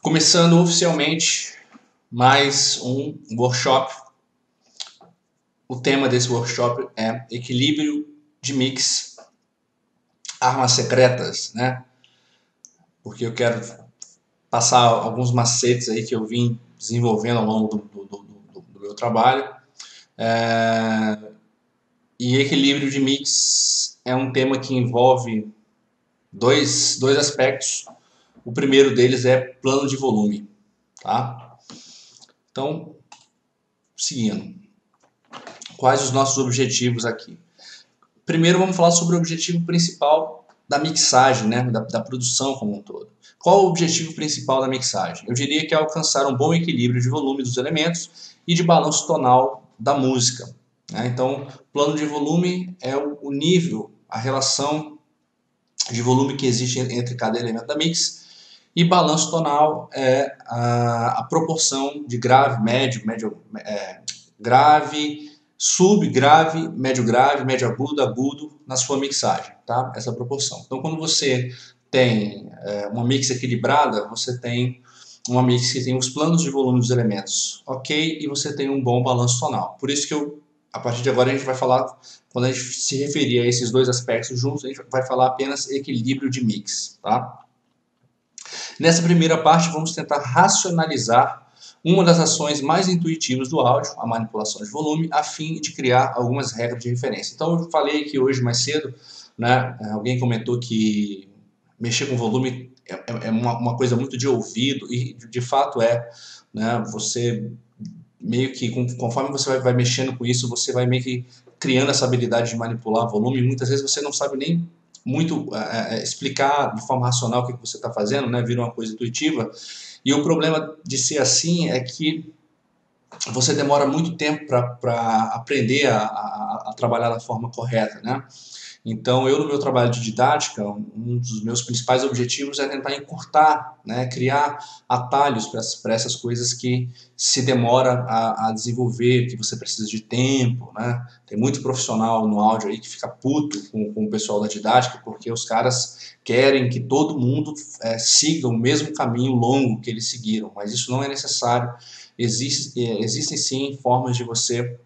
Começando oficialmente mais um workshop. O tema desse workshop é equilíbrio de mix, armas secretas, né? Porque eu quero passar alguns macetes aí que eu vim desenvolvendo ao longo do meu trabalho. E equilíbrio de mix é um tema que envolve dois aspectos. O primeiro deles é plano de volume, tá? Então, seguindo. Quais os nossos objetivos aqui? Primeiro vamos falar sobre o objetivo principal da mixagem, né? da produção como um todo. Qual o objetivo principal da mixagem? Eu diria que é alcançar um bom equilíbrio de volume dos elementos e de balanço tonal da música, né? Então, plano de volume é o nível, a relação de volume que existe entre cada elemento da mix, e balanço tonal é a proporção de grave, grave, subgrave, médio agudo, agudo na sua mixagem, tá? Essa proporção. Então, quando você tem uma mix equilibrada, você tem uma mix que tem os planos de volume dos elementos, ok? E você tem um bom balanço tonal. Por isso que a partir de agora a gente vai falar, quando a gente se referir a esses dois aspectos juntos, a gente vai falar apenas equilíbrio de mix, tá? Nessa primeira parte, vamos tentar racionalizar uma das ações mais intuitivas do áudio, a manipulação de volume, a fim de criar algumas regras de referência. Então, eu falei aqui hoje mais cedo, né, alguém comentou que mexer com volume é uma coisa muito de ouvido, e de fato é, né, você meio que, conforme você vai mexendo com isso, você vai meio que criando essa habilidade de manipular volume, e muitas vezes você não sabe nem muito explicar de forma racional o que você está fazendo, né, vira uma coisa intuitiva. E o problema de ser assim é que você demora muito tempo para aprender a trabalhar da forma correta, né? Então, eu no meu trabalho de didática, um dos meus principais objetivos é tentar encurtar, né, criar atalhos para essas coisas que se demora a desenvolver, que você precisa de tempo, né? Tem muito profissional no áudio aí que fica puto com o pessoal da didática, porque os caras querem que todo mundo siga o mesmo caminho longo que eles seguiram, mas isso não é necessário. Existem sim formas de você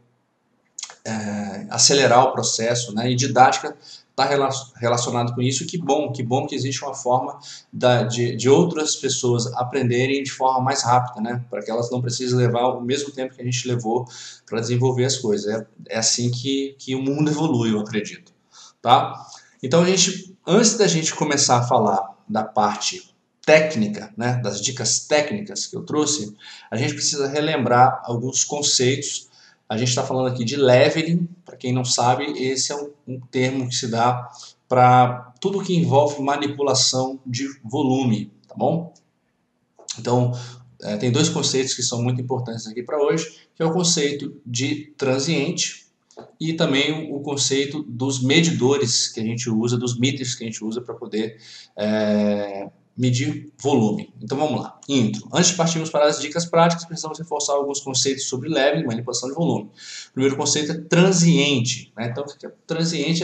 acelerar o processo, né? E didática está relacionado com isso. Que bom que existe uma forma de outras pessoas aprenderem de forma mais rápida, né? Para que elas não precisem levar o mesmo tempo que a gente levou para desenvolver as coisas. É assim que o mundo evolui, eu acredito, tá? Então, antes da gente começar a falar da parte técnica, né, das dicas técnicas que eu trouxe, a gente precisa relembrar alguns conceitos. A gente está falando aqui de leveling. Para quem não sabe, esse é um termo que se dá para tudo que envolve manipulação de volume, tá bom? Então, tem dois conceitos que são muito importantes aqui para hoje, que é o conceito de transiente e também o conceito dos medidores que a gente usa, dos meters que a gente usa para poder medir volume. Então vamos lá. Intro. Antes de partirmos para as dicas práticas, precisamos reforçar alguns conceitos sobre leveling, manipulação de volume. O primeiro conceito é transiente, né? Então, transiente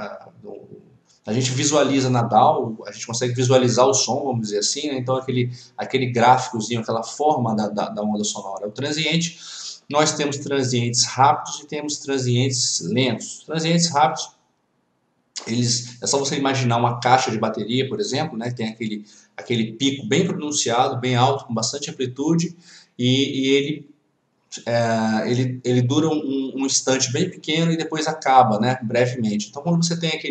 a gente visualiza na DAW, a gente consegue visualizar o som, vamos dizer assim, né? Então aquele gráficozinho, aquela forma da onda sonora. O transiente, nós temos transientes rápidos e temos transientes lentos. Transientes rápidos, é só você imaginar uma caixa de bateria, por exemplo, né? Tem aquele pico bem pronunciado, bem alto, com bastante amplitude, e ele dura um instante bem pequeno e depois acaba, né? Brevemente. Então, quando você tem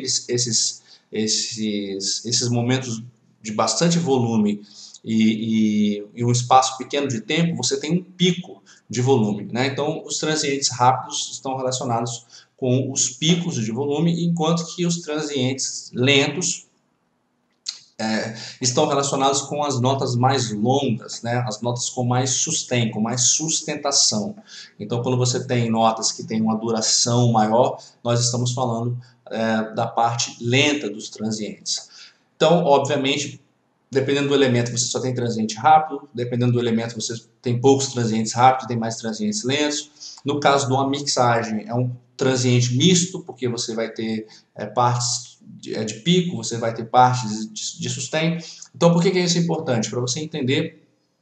esses momentos de bastante volume e um espaço pequeno de tempo, você tem um pico de volume, né? Então, os transientes rápidos estão relacionados com os picos de volume, enquanto que os transientes lentos estão relacionados com as notas mais longas, né? As notas com mais sustain, com mais sustentação. Então, quando você tem notas que têm uma duração maior, nós estamos falando da parte lenta dos transientes. Então, obviamente, dependendo do elemento, você só tem transiente rápido, dependendo do elemento, você tem poucos transientes rápidos, tem mais transientes lentos. No caso de uma mixagem, é um transiente misto, porque você vai ter partes de pico, você vai ter partes de sustain. Então, por que isso é importante? Para você entender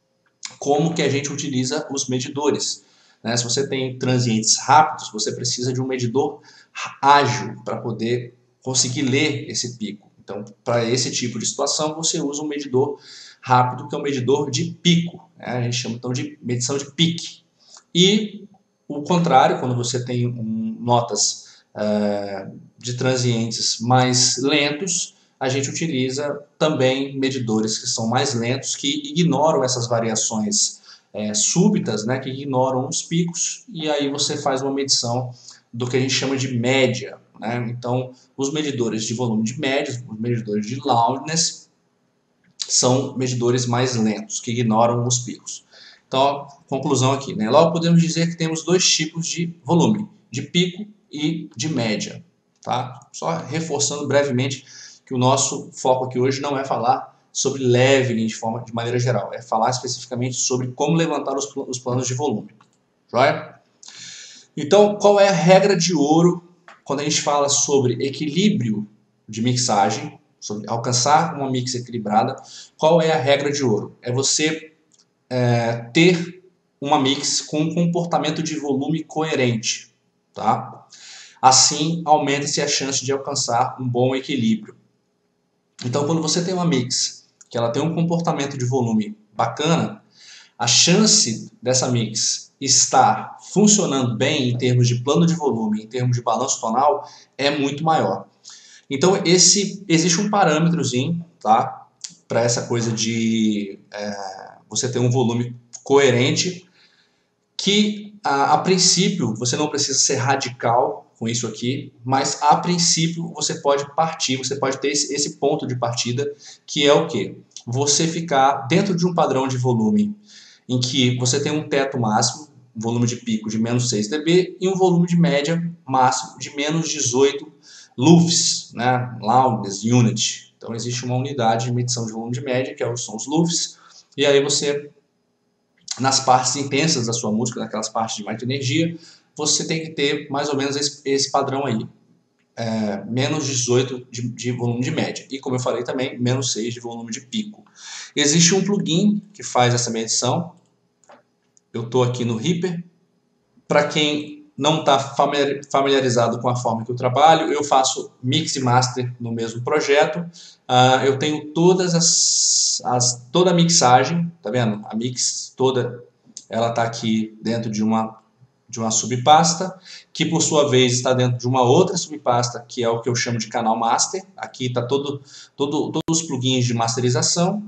como que a gente utiliza os medidores. Né? Se você tem transientes rápidos, você precisa de um medidor ágil para poder conseguir ler esse pico. Então, para esse tipo de situação, você usa um medidor rápido, que é um medidor de pico. Né? A gente chama então de medição de pique. E o contrário, quando você tem notas de transientes mais lentos, a gente utiliza também medidores que são mais lentos, que ignoram essas variações súbitas, né, que ignoram os picos, e aí você faz uma medição do que a gente chama de média. Né? Então, os medidores de volume de média, os medidores de loudness, são medidores mais lentos, que ignoram os picos. Então, conclusão aqui, né? Logo podemos dizer que temos dois tipos de volume, de pico e de média. Tá? Só reforçando brevemente que o nosso foco aqui hoje não é falar sobre leveling de maneira geral, é falar especificamente sobre como levantar os planos de volume. Joia? Então, qual é a regra de ouro quando a gente fala sobre equilíbrio de mixagem, sobre alcançar uma mix equilibrada? Qual é a regra de ouro? É você ter uma mix com um comportamento de volume coerente. Tá? Assim, aumenta-se a chance de alcançar um bom equilíbrio. Então, quando você tem uma mix que ela tem um comportamento de volume bacana, a chance dessa mix estar funcionando bem em termos de plano de volume, em termos de balanço tonal, é muito maior. Então, existe um parâmetrozinho, tá, para essa coisa de você ter um volume coerente, que a princípio você não precisa ser radical com isso aqui, mas a princípio você pode partir, você pode ter esse ponto de partida, que é o quê? Você ficar dentro de um padrão de volume em que você tem um teto máximo, um volume de pico de menos 6 dB e um volume de média máximo de menos 18 LUFS, né? Loudness Unit. Então existe uma unidade de medição de volume de média, que são os LUFS, e aí você, nas partes intensas da sua música, naquelas partes de mais energia, você tem que ter mais ou menos esse padrão aí. Menos 18 de volume de média. E como eu falei também, menos 6 de volume de pico. Existe um plugin que faz essa medição. Eu estou aqui no Reaper. Para quem não está familiarizado com a forma que eu trabalho, eu faço mix e master no mesmo projeto. Eu tenho toda a mixagem, tá vendo? A mix toda, ela está aqui dentro de uma subpasta, que por sua vez está dentro de uma outra subpasta, que é o que eu chamo de canal master. Aqui está todos os plugins de masterização.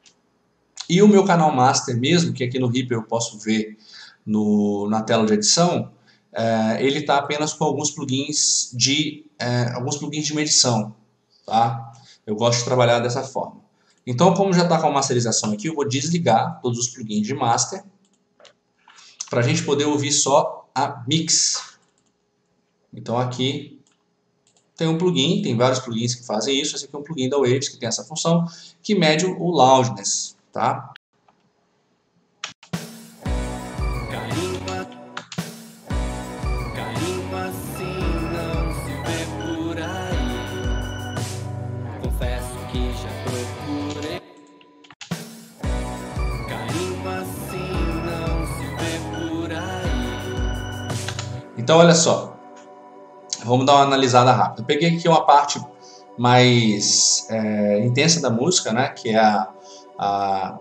E o meu canal master mesmo, que aqui no Reaper eu posso ver na tela de edição, ele está apenas com alguns plugins de medição. Tá? Eu gosto de trabalhar dessa forma. Então, como já está com a masterização aqui, eu vou desligar todos os plugins de master, para a gente poder ouvir só a mix. Então aqui tem um plugin, tem vários plugins que fazem isso. Esse aqui é um plugin da Waves que tem essa função, que mede o loudness, tá? Então, olha só, vamos dar uma analisada rápida. Eu peguei aqui uma parte mais intensa da música, né, que é a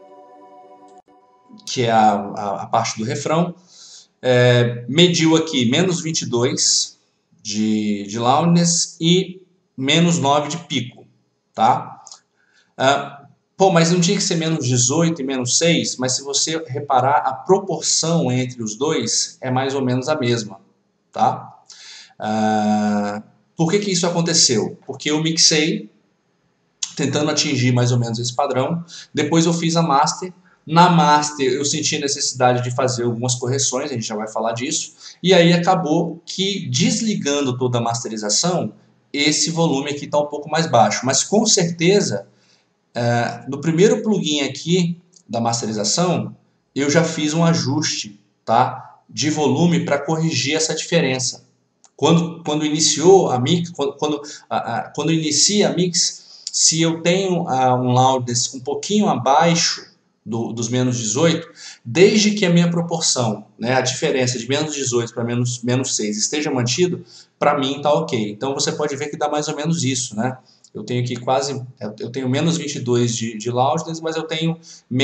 parte do refrão. Mediu aqui menos 22 de loudness e menos 9 de pico, tá? Mas não tinha que ser menos 18 e menos 6, mas se você reparar, a proporção entre os dois é mais ou menos a mesma, tá? Por que isso aconteceu? Porque eu mixei tentando atingir mais ou menos esse padrão, depois eu fiz a master. Na master eu senti a necessidade de fazer algumas correções, a gente já vai falar disso, e aí acabou que desligando toda a masterização, esse volume aqui está um pouco mais baixo, mas com certeza no primeiro plugin aqui da masterização, eu já fiz um ajuste, tá, de volume para corrigir essa diferença. Quando iniciou a mix, quando inicia a mix, se eu tenho um loudness um pouquinho abaixo dos menos 18, desde que a minha proporção, né, a diferença de menos 18 para menos 6 esteja mantido, para mim está ok. Então você pode ver que dá mais ou menos isso, né? Eu tenho aqui eu tenho menos 22 de loudness, mas eu tenho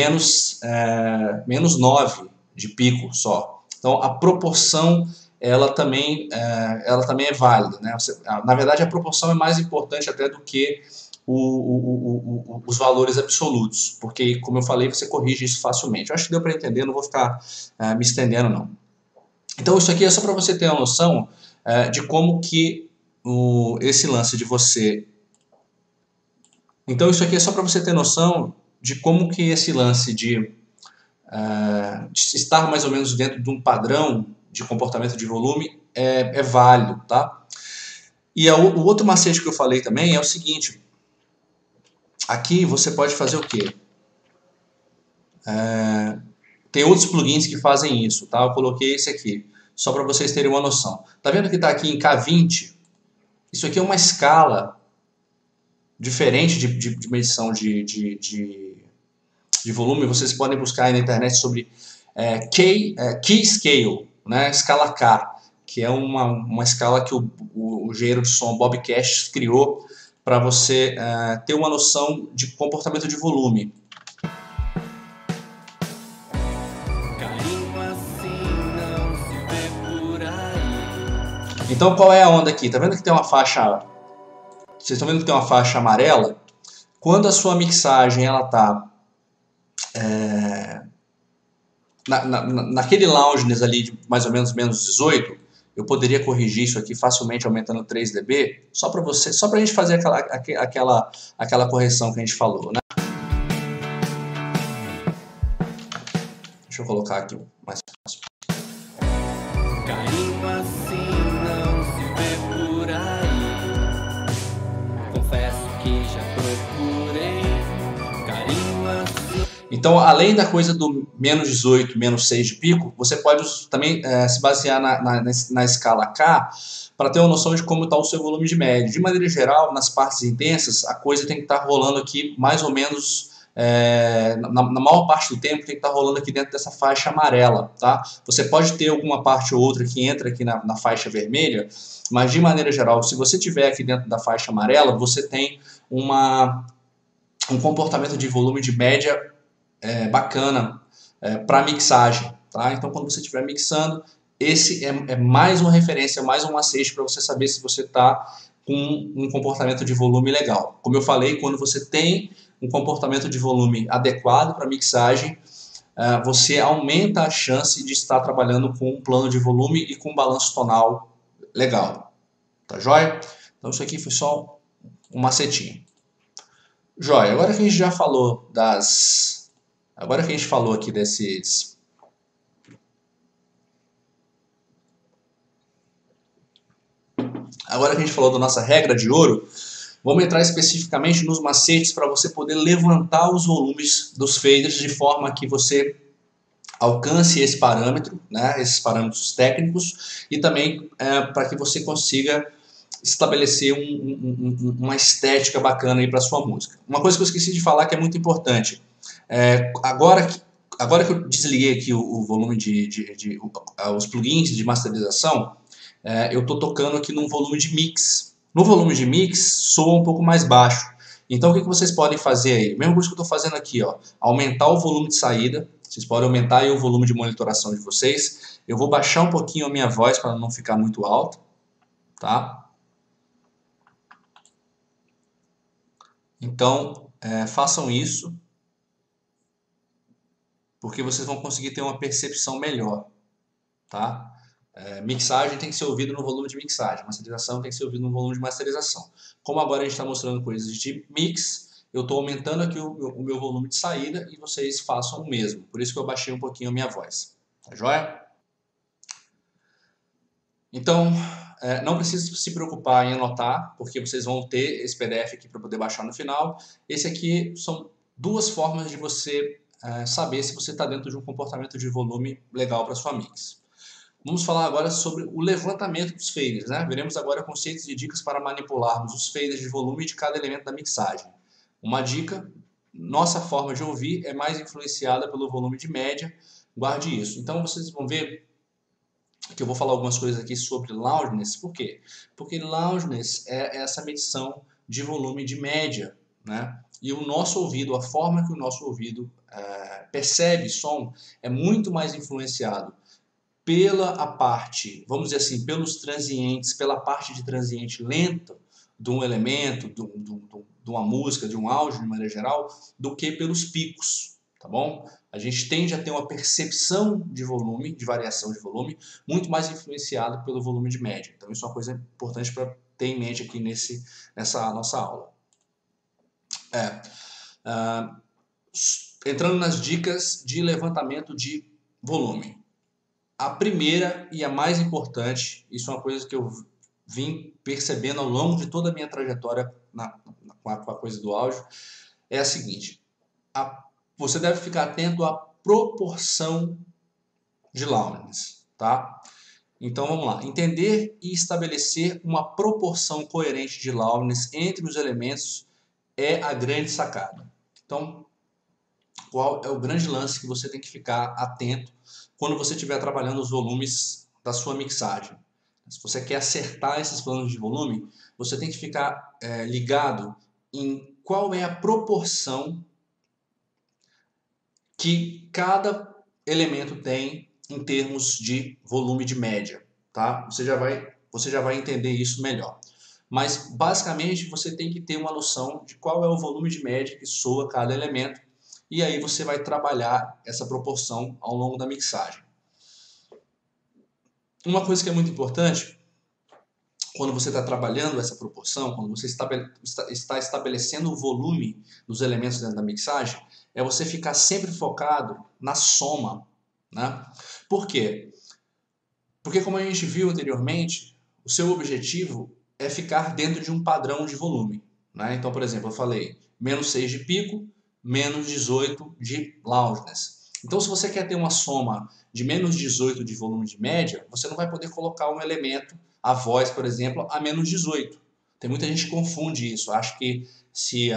menos 9 de pico só. Então a proporção ela também é válida, né? Na verdade a proporção é mais importante até do que os valores absolutos, porque, como eu falei, você corrige isso facilmente. Eu acho que deu para entender, não vou ficar me estendendo, não. Então, isso aqui é só para você ter uma noção de como que esse lance de você... Então, isso aqui é só para você ter noção de como que esse lance de estar mais ou menos dentro de um padrão de comportamento de volume é válido, tá? E o outro macete que eu falei também é o seguinte... Aqui você pode fazer o quê? Tem outros plugins que fazem isso, tá? Eu coloquei esse aqui, só para vocês terem uma noção. Tá vendo que está aqui em K20? Isso aqui é uma escala diferente de medição de volume. Vocês podem buscar aí na internet sobre Key Scale, né? Escala K, que é uma escala que o engenheiro de som Bob Cash criou para você ter uma noção de comportamento de volume. Então qual é a onda aqui? Tá vendo que tem uma faixa... Vocês estão vendo que tem uma faixa amarela? Quando a sua mixagem ela tá naquele loudness ali de mais ou menos menos 18, eu poderia corrigir isso aqui facilmente aumentando 3 dB, só para a gente fazer aquela correção que a gente falou, né? Deixa eu colocar aqui mais fácil. Carinho assim não se vê por aí. Confesso que já procurei. Carinho assim. Então, além da coisa do menos 18, menos 6 de pico, você pode também se basear na escala K para ter uma noção de como está o seu volume de média. De maneira geral, nas partes intensas, a coisa tem que estar rolando aqui mais ou menos... na maior parte do tempo tem que estar rolando aqui dentro dessa faixa amarela, tá? Você pode ter alguma parte ou outra que entra aqui na faixa vermelha, mas de maneira geral, se você tiver aqui dentro da faixa amarela, você tem um comportamento de volume de média bacana para mixagem, tá? Então quando você estiver mixando, esse é mais uma referência, mais um macete para você saber se você está com um comportamento de volume legal. Como eu falei, quando você tem um comportamento de volume adequado para mixagem, você aumenta a chance de estar trabalhando com um plano de volume e com um balanço tonal legal. Tá joia? Então isso aqui foi só um macetinho. Joia, agora que a gente já falou Agora que a gente falou aqui desses... Agora que a gente falou da nossa regra de ouro, vamos entrar especificamente nos macetes para você poder levantar os volumes dos faders de forma que você alcance esse parâmetro, né, esses parâmetros técnicos, e também para que você consiga estabelecer uma estética bacana para a sua música. Uma coisa que eu esqueci de falar que é muito importante, agora que eu desliguei aqui o volume os plugins de masterização, eu estou tocando aqui num volume de mix. No volume de mix, soa um pouco mais baixo. Então, o que vocês podem fazer aí? Mesma coisa que eu estou fazendo aqui, ó, aumentar o volume de saída. Vocês podem aumentar aí o volume de monitoração de vocês. Eu vou baixar um pouquinho a minha voz para não ficar muito alta, tá? Então, façam isso, porque vocês vão conseguir ter uma percepção melhor, tá? Mixagem tem que ser ouvido no volume de mixagem, masterização tem que ser ouvido no volume de masterização. Como agora a gente está mostrando coisas de mix, eu estou aumentando aqui o meu volume de saída e vocês façam o mesmo. Por isso que eu baixei um pouquinho a minha voz. Tá joia? Então, não precisa se preocupar em anotar, porque vocês vão ter esse PDF aqui para poder baixar no final. Esse aqui são duas formas de você saber se você está dentro de um comportamento de volume legal para sua mix. Vamos falar agora sobre o levantamento dos faders, né? Veremos agora conceitos e dicas para manipularmos os faders de volume de cada elemento da mixagem. Uma dica nossa forma de ouvir é mais influenciada pelo volume de média, guarde isso. Então vocês vão ver que eu vou falar algumas coisas aqui sobre loudness. Por quê? Porque loudness é essa medição de volume de média, né? E o nosso ouvido, a forma que o nosso ouvido percebe som é muito mais influenciado pela a parte, vamos dizer assim, pelos transientes, pela parte de transiente lento de um elemento, de uma música, de um áudio de maneira geral, do que pelos picos, tá bom? A gente tende a ter uma percepção de volume, de variação de volume, muito mais influenciada pelo volume de média. Então isso é uma coisa importante para ter em mente aqui nessa nossa aula. Uh, entrando nas dicas de levantamento de volume. A primeira e a mais importante, isso é uma coisa que eu vim percebendo ao longo de toda a minha trajetória com a coisa do áudio, é a seguinte: você deve ficar atento à proporção de loudness, tá? Então vamos lá, entender e estabelecer uma proporção coerente de loudness entre os elementos é a grande sacada. Então, qual é o grande lance que você tem que ficar atento quando você estiver trabalhando os volumes da sua mixagem? Se você quer acertar esses planos de volume, você tem que ficar ligado em qual é a proporção que cada elemento tem em termos de volume de média, tá? Você já vai entender isso melhor. Mas basicamente você tem que ter uma noção de qual é o volume de média que soa cada elemento, e aí você vai trabalhar essa proporção ao longo da mixagem. Uma coisa que é muito importante quando você está trabalhando essa proporção, quando você está estabelecendo o volume dos elementos dentro da mixagem, é você ficar sempre focado na soma, né? Por quê? Porque, como a gente viu anteriormente, o seu objetivo é ficar dentro de um padrão de volume, né? Então, por exemplo, eu falei menos 6 de pico, menos 18 de loudness. Então, se você quer ter uma soma de menos 18 de volume de média, você não vai poder colocar um elemento, a voz, por exemplo, a menos 18. Tem muita gente que confunde isso, acha que se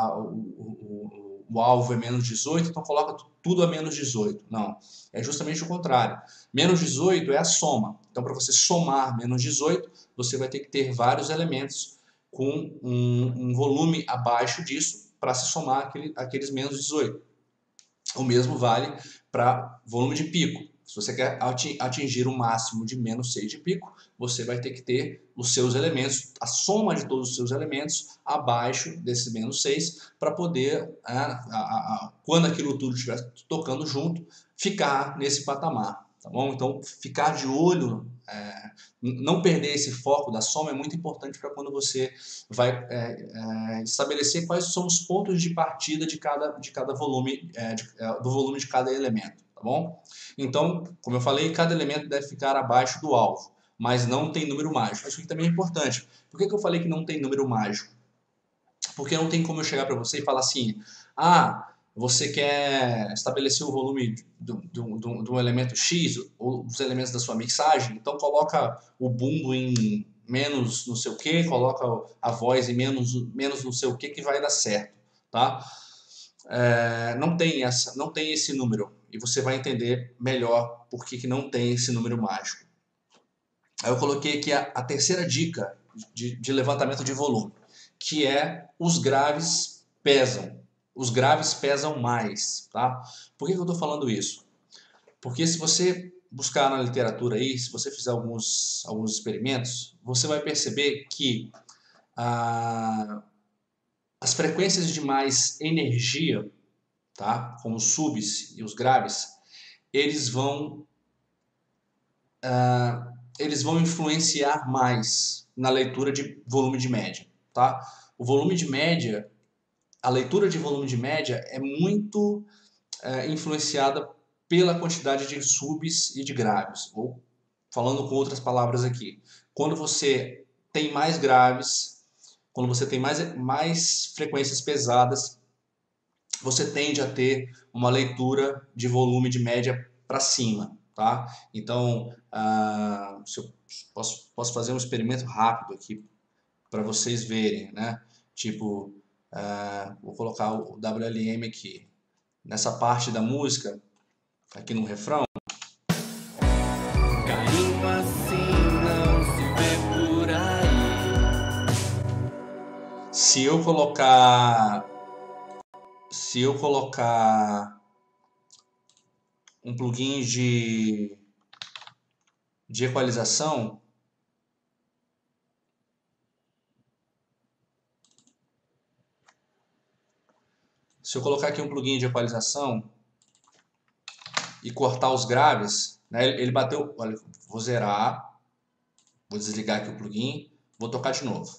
o alvo é menos 18, então coloca tudo a menos 18. Não, é justamente o contrário. Menos 18 é a soma. Então, para você somar menos 18, você vai ter que ter vários elementos com um volume abaixo disso para se somar aqueles menos 18. O mesmo vale para volume de pico. Se você quer atingir o máximo de menos 6 de pico, você vai ter que ter os seus elementos, a soma de todos os seus elementos abaixo desse menos 6, para poder, quando aquilo tudo estiver tocando junto, ficar nesse patamar. Tá bom? Então, ficar de olho, não perder esse foco da soma é muito importante para quando você vai estabelecer quais são os pontos de partida de cada volume, do volume de cada elemento, tá bom? Então, como eu falei, cada elemento deve ficar abaixo do alvo, mas não tem número mágico. Isso aqui também é importante. Por que eu falei que não tem número mágico? Porque não tem como eu chegar para você e falar assim, você quer estabelecer o volume do elemento X, ou dos elementos da sua mixagem, então coloca o bumbo em menos não sei o que, coloca a voz em menos não sei o que vai dar certo, tá? Não tem esse número, e você vai entender melhor por que não tem esse número mágico. Aí eu coloquei aqui a terceira dica de levantamento de volume, que é os graves pesam. Os graves pesam mais, tá? Por que eu estou falando isso? Porque se você buscar na literatura aí, se você fizer alguns experimentos, você vai perceber que as frequências de mais energia, tá? Como os subs e os graves, eles vão influenciar mais na leitura de volume de média, tá? O volume de média, a leitura de volume de média é muito influenciada pela quantidade de subs e de graves, ou falando com outras palavras aqui, quando você tem mais graves, quando você tem mais frequências pesadas, você tende a ter uma leitura de volume de média para cima, tá? Então, se eu posso fazer um experimento rápido aqui para vocês verem, né? Tipo, Vou colocar o WLM aqui. Nessa parte da música, aqui no refrão. Carinho assim não se vê por aí. Se eu colocar um plugin de equalização, se eu colocar aqui um plugin de equalização e cortar os graves, né, ele bateu, olha, vou zerar, vou desligar aqui o plugin, vou tocar de novo.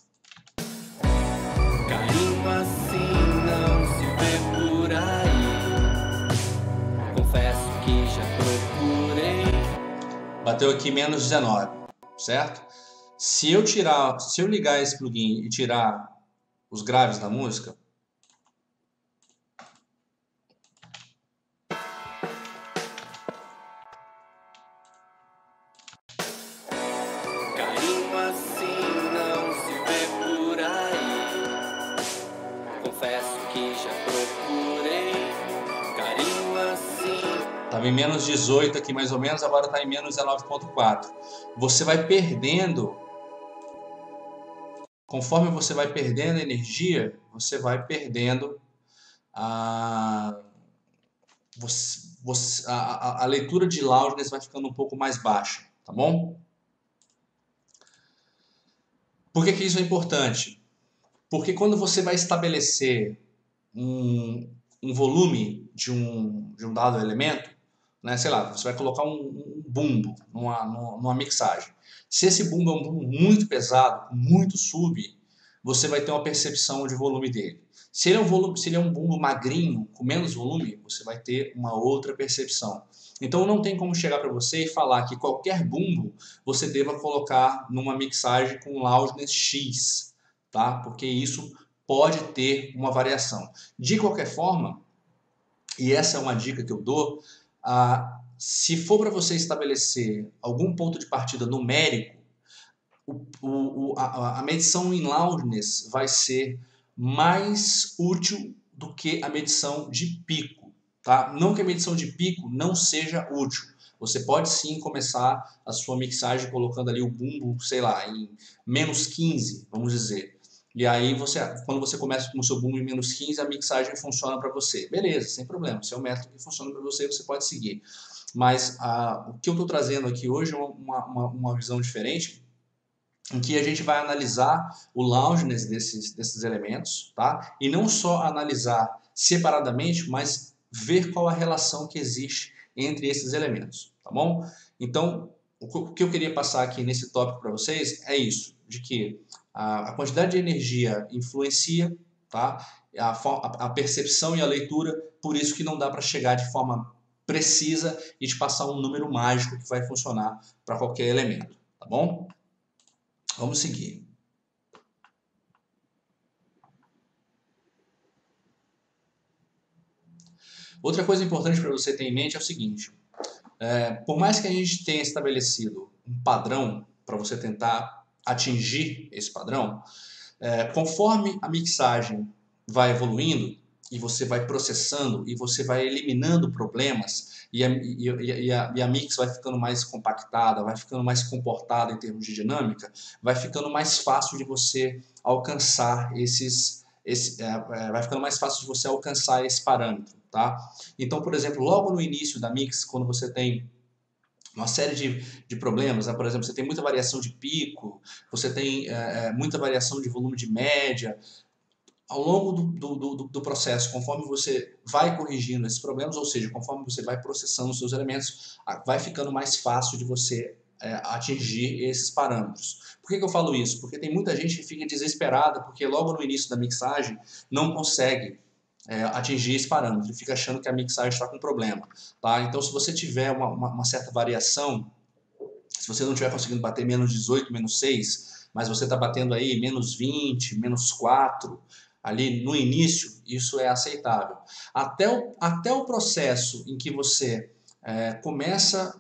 Carinho assim não se vê por aí. Confesso que já procurei. Bateu aqui menos 19, certo? Se eu ligar esse plugin e tirar os graves da música, Carinho assim não se vê por aí. Confesso que já procurei. Carinho assim. estava em menos 18 aqui mais ou menos, agora está em menos 19,4. Você vai perdendo, conforme você vai perdendo energia, você vai perdendo a leitura de loudness vai ficando um pouco mais baixa, tá bom? Por que isso é importante? Porque quando você vai estabelecer um volume de um dado elemento, né, sei lá, você vai colocar um bumbo numa mixagem. Se esse bumbo é um bumbo muito pesado, muito sub, você vai ter uma percepção de volume dele. Se ele é um bumbo magrinho, com menos volume, você vai ter uma outra percepção. Então não tem como chegar para você e falar que qualquer bumbo você deva colocar numa mixagem com loudness X, tá? Porque isso pode ter uma variação. De qualquer forma, e essa é uma dica que eu dou, se for para você estabelecer algum ponto de partida numérico, a medição em loudness vai ser mais útil do que a medição de pico. Tá? Não que a medição de pico não seja útil. Você pode sim começar a sua mixagem colocando ali o bumbo, sei lá, em menos 15, vamos dizer. E aí, quando você começa com o seu boom em menos 15, a mixagem funciona para você. Beleza, sem problema. Se é um método que funciona para você, você pode seguir. Mas o que eu estou trazendo aqui hoje é uma visão diferente, em que a gente vai analisar o loudness desses elementos, tá? E não só analisar separadamente, mas ver qual a relação que existe entre esses elementos, tá bom? Então, o que eu queria passar aqui nesse tópico para vocês é isso, de que a quantidade de energia influencia, tá? A percepção e a leitura, por isso que não dá para chegar de forma precisa e te passar um número mágico que vai funcionar para qualquer elemento, tá bom? Vamos seguir. Outra coisa importante para você ter em mente é o seguinte: por mais que a gente tenha estabelecido um padrão para você tentar atingir esse padrão, conforme a mixagem vai evoluindo e você vai processando e você vai eliminando problemas e a mix vai ficando mais compactada, vai ficando mais comportada em termos de dinâmica, vai ficando mais fácil de você alcançar vai ficando mais fácil de você alcançar esse parâmetro, tá? Então, por exemplo, logo no início da mix, quando você tem uma série de problemas, né? Por exemplo, você tem muita variação de pico, você tem muita variação de volume de média. Ao longo do processo, conforme você vai corrigindo esses problemas, ou seja, conforme você vai processando os seus elementos, vai ficando mais fácil de você atingir esses parâmetros. Por que eu falo isso? Porque tem muita gente que fica desesperada porque logo no início da mixagem não consegue atingir esse parâmetro, fica achando que a mixagem está com problema. Tá? Então, se você tiver uma certa variação, se você não estiver conseguindo bater menos 18, menos 6, mas você está batendo aí menos 20, menos 4, ali no início, isso é aceitável. Até o processo em que você começa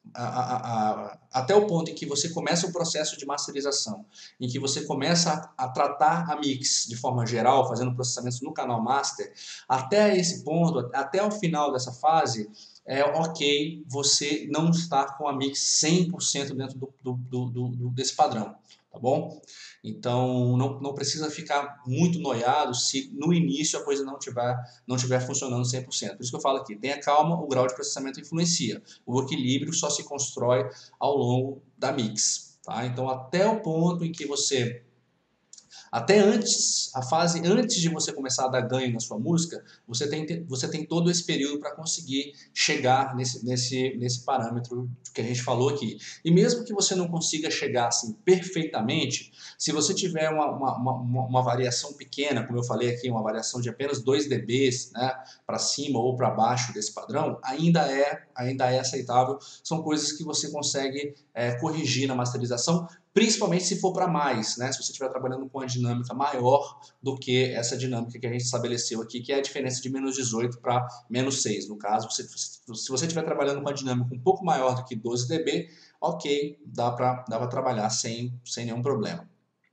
até o ponto em que você começa o processo de masterização, em que você começa a tratar a mix de forma geral, fazendo processamentos no canal master, até esse ponto, até o final dessa fase, é ok você não estar com a mix 100% dentro desse padrão, tá bom? Então não precisa ficar muito noiado se no início a coisa não tiver funcionando 100%. Por isso que eu falo aqui, tenha calma, o grau de processamento influencia. O equilíbrio só se constrói ao longo da mix, tá? Então até o ponto em que você até antes, a fase antes de você começar a dar ganho na sua música, você tem todo esse período para conseguir chegar nesse parâmetro que a gente falou aqui. E mesmo que você não consiga chegar assim perfeitamente, se você tiver uma variação pequena, como eu falei aqui, uma variação de apenas 2 dBs, né, para cima ou para baixo desse padrão, ainda é aceitável. São coisas que você consegue corrigir na masterização, principalmente se for para mais, né? Se você estiver trabalhando com uma dinâmica maior do que essa dinâmica que a gente estabeleceu aqui, que é a diferença de menos 18 para menos 6. No caso, se você estiver trabalhando com uma dinâmica um pouco maior do que 12 dB, ok, dá para trabalhar sem nenhum problema.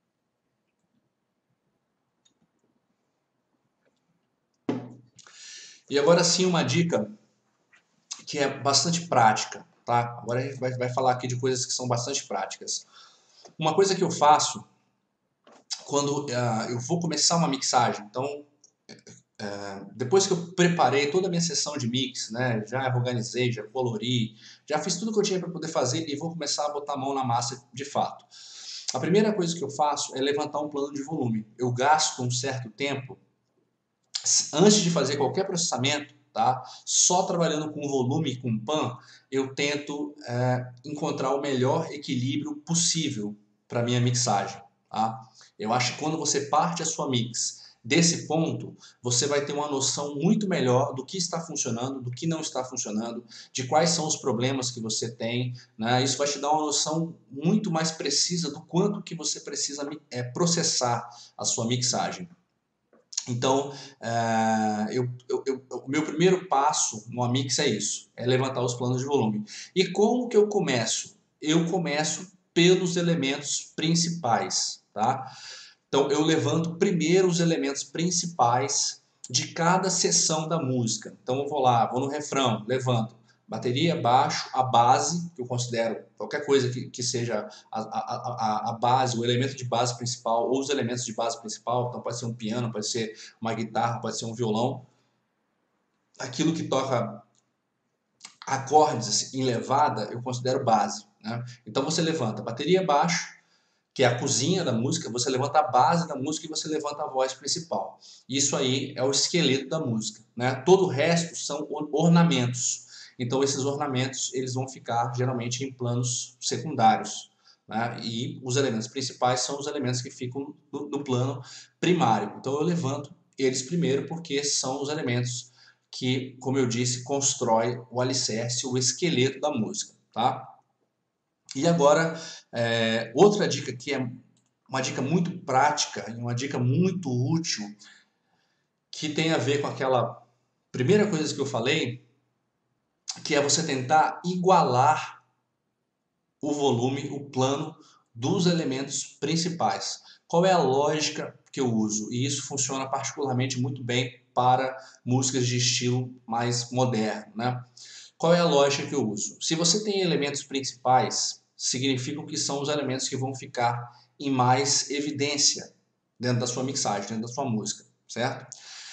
E agora sim uma dica que é bastante prática, tá? Agora a gente vai falar aqui de coisas que são bastante práticas. Uma coisa que eu faço quando eu vou começar uma mixagem, então depois que eu preparei toda a minha sessão de mix, né, já organizei, já colori, já fiz tudo que eu tinha para poder fazer e vou começar a botar a mão na massa de fato. A primeira coisa que eu faço é levantar um plano de volume. Eu gasto um certo tempo antes de fazer qualquer processamento, tá? Só trabalhando com volume e com pan, eu tento encontrar o melhor equilíbrio possível para minha mixagem, tá? Eu acho que quando você parte a sua mix desse ponto, você vai ter uma noção muito melhor do que está funcionando, do que não está funcionando, de quais são os problemas que você tem, né? Isso vai te dar uma noção muito mais precisa do quanto que você precisa processar a sua mixagem. Então, o meu primeiro passo no mix é isso, é levantar os planos de volume. E como que eu começo? Eu começo pelos elementos principais, tá? Então, eu levanto primeiro os elementos principais de cada seção da música. Então, eu vou lá, vou no refrão, levanto bateria, baixo, a base, que eu considero qualquer coisa que seja a base, o elemento de base principal, ou os elementos de base principal, então pode ser um piano, pode ser uma guitarra, pode ser um violão. Aquilo que toca acordes em levada, eu considero base, né? Então você levanta bateria, baixo, que é a cozinha da música, você levanta a base da música e você levanta a voz principal. Isso aí é o esqueleto da música, né? Todo o resto são ornamentos. Então esses ornamentos eles vão ficar geralmente em planos secundários, né? E os elementos principais são os elementos que ficam no plano primário. Então eu levanto eles primeiro porque são os elementos que, como eu disse, constrói o alicerce, o esqueleto da música, tá? E agora, outra dica que é uma dica muito prática e uma dica muito útil, que tem a ver com aquela primeira coisa que eu falei, que é você tentar igualar o volume, o plano dos elementos principais. Qual é a lógica que eu uso? E isso funciona particularmente muito bem para músicas de estilo mais moderno, né? Qual é a lógica que eu uso? Se você tem elementos principais, significam que são os elementos que vão ficar em mais evidência dentro da sua mixagem, dentro da sua música, certo?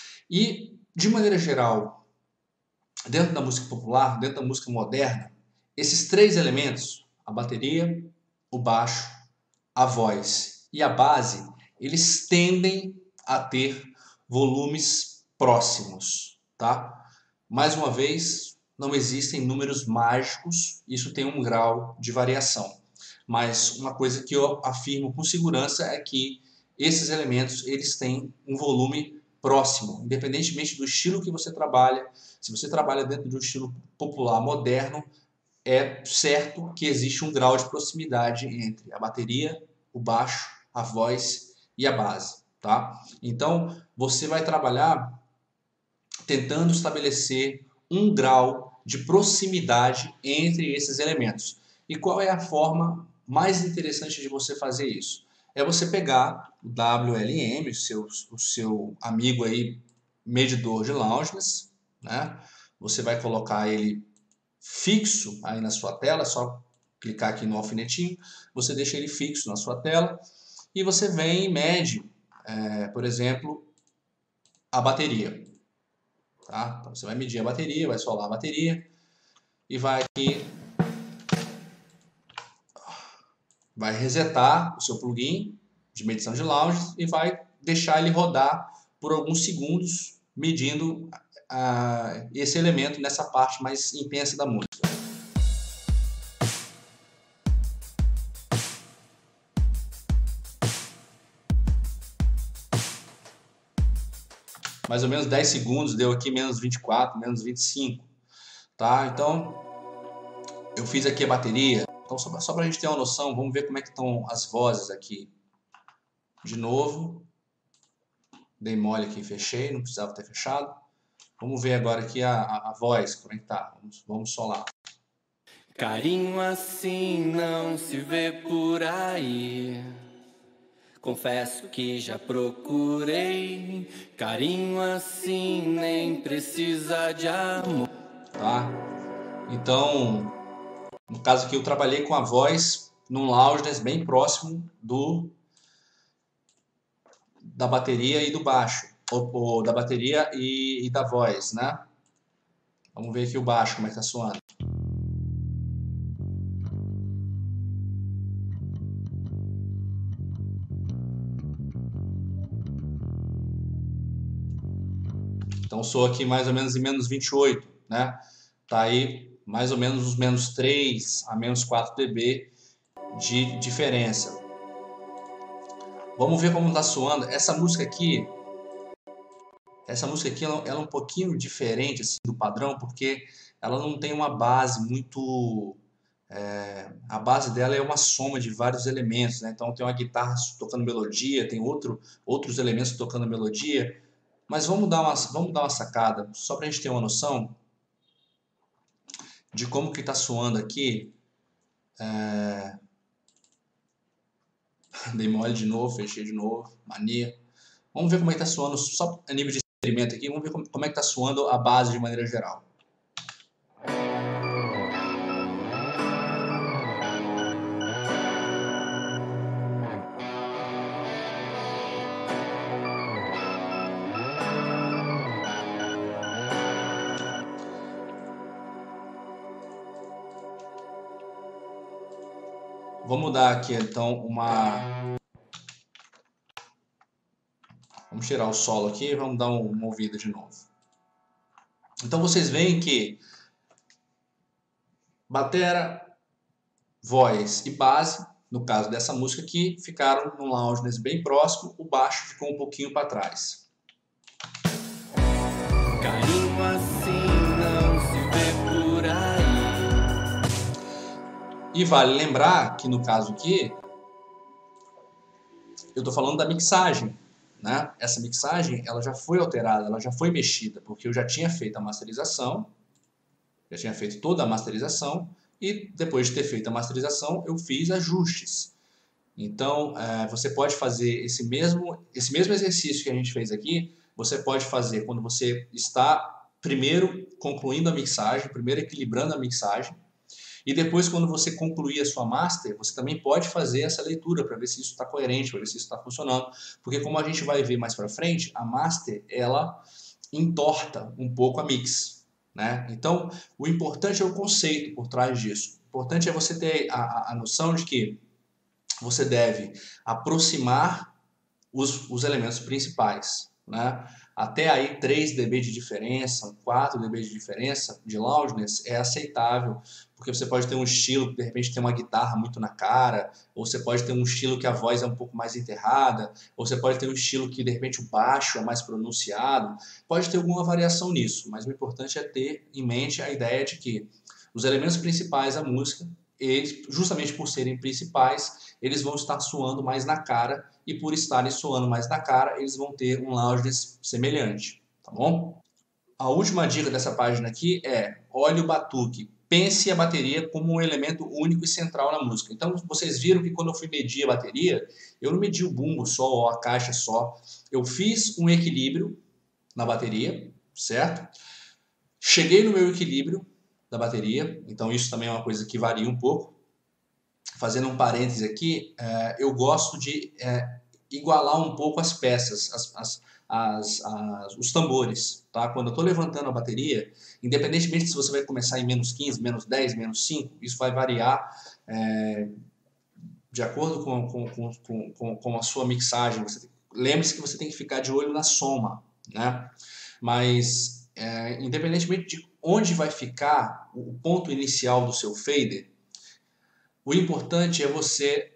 E, de maneira geral, dentro da música popular, dentro da música moderna, esses 3 elementos, a bateria, o baixo, a voz e a base, eles tendem a ter volumes próximos, tá? Mais uma vez, não existem números mágicos, isso tem um grau de variação. Mas uma coisa que eu afirmo com segurança é que esses elementos eles têm um volume próximo, independentemente do estilo que você trabalha. Se você trabalha dentro de um estilo popular moderno, é certo que existe um grau de proximidade entre a bateria, o baixo, a voz e a base, tá? Então, você vai trabalhar tentando estabelecer um grau de proximidade entre esses elementos. E qual é a forma mais interessante de você fazer isso? É você pegar o WLM, o seu amigo aí, medidor de loudness, né? Você vai colocar ele fixo aí na sua tela, é só clicar aqui no alfinetinho, você deixa ele fixo na sua tela e você vem e mede, por exemplo, a bateria. Tá? Então você vai medir a bateria, vai solar a bateria e vai aqui, vai resetar o seu plugin de medição de loudness e vai deixar ele rodar por alguns segundos medindo esse elemento nessa parte mais intensa da música. Mais ou menos 10 segundos, deu aqui menos 24, menos 25, tá? Então, eu fiz aqui a bateria. Então, só para a gente ter uma noção, vamos ver como é que estão as vozes aqui. De novo, dei mole aqui, fechei, não precisava ter fechado. Vamos ver agora aqui a voz, como é que tá. Vamos solar. Carinho assim não se vê por aí. Confesso que já procurei. Carinho assim nem precisa de amor. Tá? Então, no caso aqui eu trabalhei com a voz num loudness bem próximo da bateria e do baixo, ou da bateria e da voz, né? Vamos ver aqui o baixo, como é que tá soando. Então soa aqui mais ou menos em menos 28, né? Tá aí mais ou menos uns menos 3 a menos 4 dB de diferença. Vamos ver como tá soando. Essa música aqui ela é um pouquinho diferente assim, do padrão, porque ela não tem uma base muito... a base dela é uma soma de vários elementos, né? Então tem uma guitarra tocando melodia, tem outros elementos tocando melodia. Mas vamos dar uma sacada, só para a gente ter uma noção de como que está soando aqui. Dei mole de novo, fechei de novo, mania. Vamos ver como é que está soando, só a nível de experimento aqui, vamos ver como é que está soando a base de maneira geral. Vamos dar aqui então vamos tirar o solo aqui e vamos dar uma ouvida de novo. Então vocês veem que batera, voz e base, no caso dessa música aqui, ficaram num loudness bem próximo, o baixo ficou um pouquinho para trás. Carinho assim não se vê por aí. E vale lembrar que no caso aqui, eu estou falando da mixagem, né? Essa mixagem ela já foi alterada, ela já foi mexida, porque eu já tinha feito a masterização, já tinha feito toda a masterização, e depois de ter feito a masterização, eu fiz ajustes. Então, você pode fazer esse mesmo exercício que a gente fez aqui, você pode fazer quando você está primeiro concluindo a mixagem, primeiro equilibrando a mixagem, e depois quando você concluir a sua master, você também pode fazer essa leitura para ver se isso está coerente, para ver se isso está funcionando, porque como a gente vai ver mais para frente, a master ela entorta um pouco a mix, né? Então, o importante é o conceito por trás disso. O importante é você ter a noção de que você deve aproximar os elementos principais, né? Até aí 3 dB de diferença, 4 dB de diferença de loudness é aceitável, porque você pode ter um estilo que de repente tem uma guitarra muito na cara, ou você pode ter um estilo que a voz é um pouco mais enterrada, ou você pode ter um estilo que de repente o baixo é mais pronunciado, pode ter alguma variação nisso, mas o importante é ter em mente a ideia de que os elementos principais da música, eles, justamente por serem principais, eles vão estar soando mais na cara, e por estarem soando mais na cara, eles vão ter um loudness semelhante, tá bom? a última dica dessa página aqui é: olhe o batuque. Pense a bateria como um elemento único e central na música. Então, vocês viram que quando eu fui medir a bateria, eu não medi o bumbo só ou a caixa só. Eu fiz um equilíbrio na bateria, certo? Cheguei no meu equilíbrio da bateria, então isso também é uma coisa que varia um pouco. Fazendo um parêntese aqui, eu gosto de igualar um pouco as peças, os tambores, tá? Quando eu estou levantando a bateria, independentemente se você vai começar em menos 15, menos 10, menos 5, isso vai variar de acordo com a sua mixagem. Lembre-se que você tem que ficar de olho na soma, né? Mas, independentemente de onde vai ficar o ponto inicial do seu fader, o importante é você,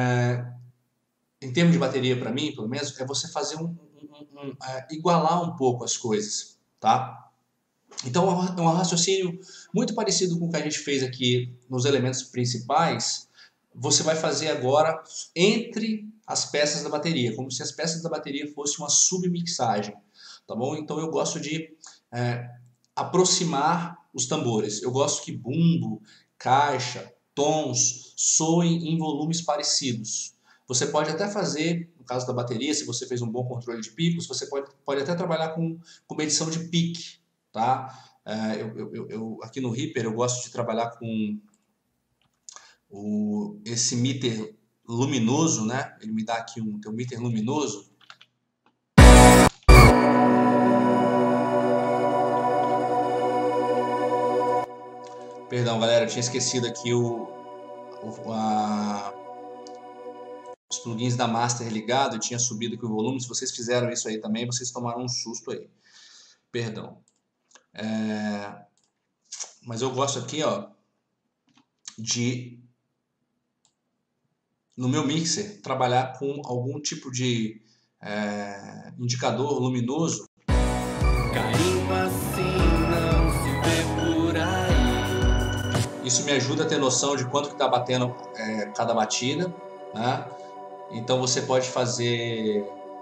em termos de bateria para mim, pelo menos, é você fazer igualar um pouco as coisas, tá? Então é um raciocínio muito parecido com o que a gente fez aqui nos elementos principais. Você vai fazer agora entre as peças da bateria, como se as peças da bateria fossem uma submixagem, tá bom? Então eu gosto de aproximar os tambores. Eu gosto que bumbo, caixa, tons soem em volumes parecidos. Você pode até fazer, no caso da bateria, se você fez um bom controle de picos, você pode até trabalhar com medição de pique, tá? Aqui no Reaper eu gosto de trabalhar com esse meter luminoso, né? Ele me dá aqui um meter luminoso. Perdão, galera, eu tinha esquecido aqui os plugins da Master ligado, eu tinha subido aqui o volume. Se vocês fizeram isso aí também, vocês tomaram um susto aí. Perdão. Mas eu gosto aqui, ó, no meu mixer, trabalhar com algum tipo de indicador luminoso. Carinho assim não se vê por aí. Isso me ajuda a ter noção de quanto que está batendo cada batida, né? Então você pode fazer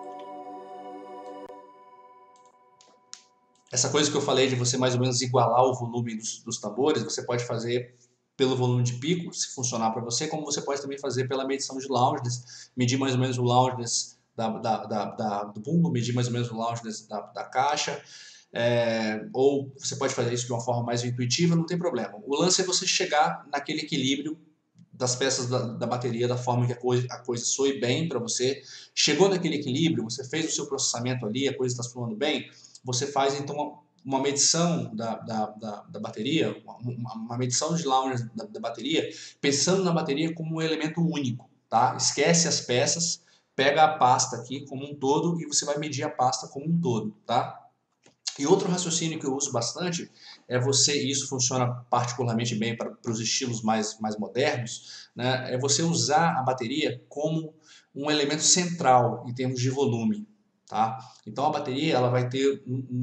essa coisa que eu falei de você mais ou menos igualar o volume dos tambores. Você pode fazer pelo volume de pico, se funcionar para você, como você pode também fazer pela medição de loudness, medir mais ou menos o loudness do bumbo, medir mais ou menos o loudness da caixa. Ou você pode fazer isso de uma forma mais intuitiva, não tem problema. O lance é você chegar naquele equilíbrio das peças da bateria, da forma que a coisa soe bem para você. Chegou naquele equilíbrio, você fez o seu processamento ali, a coisa está soando bem, você faz então uma medição da bateria, uma medição de loudness da bateria, pensando na bateria como um elemento único, tá? Esquece as peças, pega a pasta aqui como um todo e você vai medir a pasta como um todo, tá? E outro raciocínio que eu uso bastante e isso funciona particularmente bem para os estilos mais modernos, né? É você usar a bateria como um elemento central em termos de volume, tá? Então a bateria ela vai ter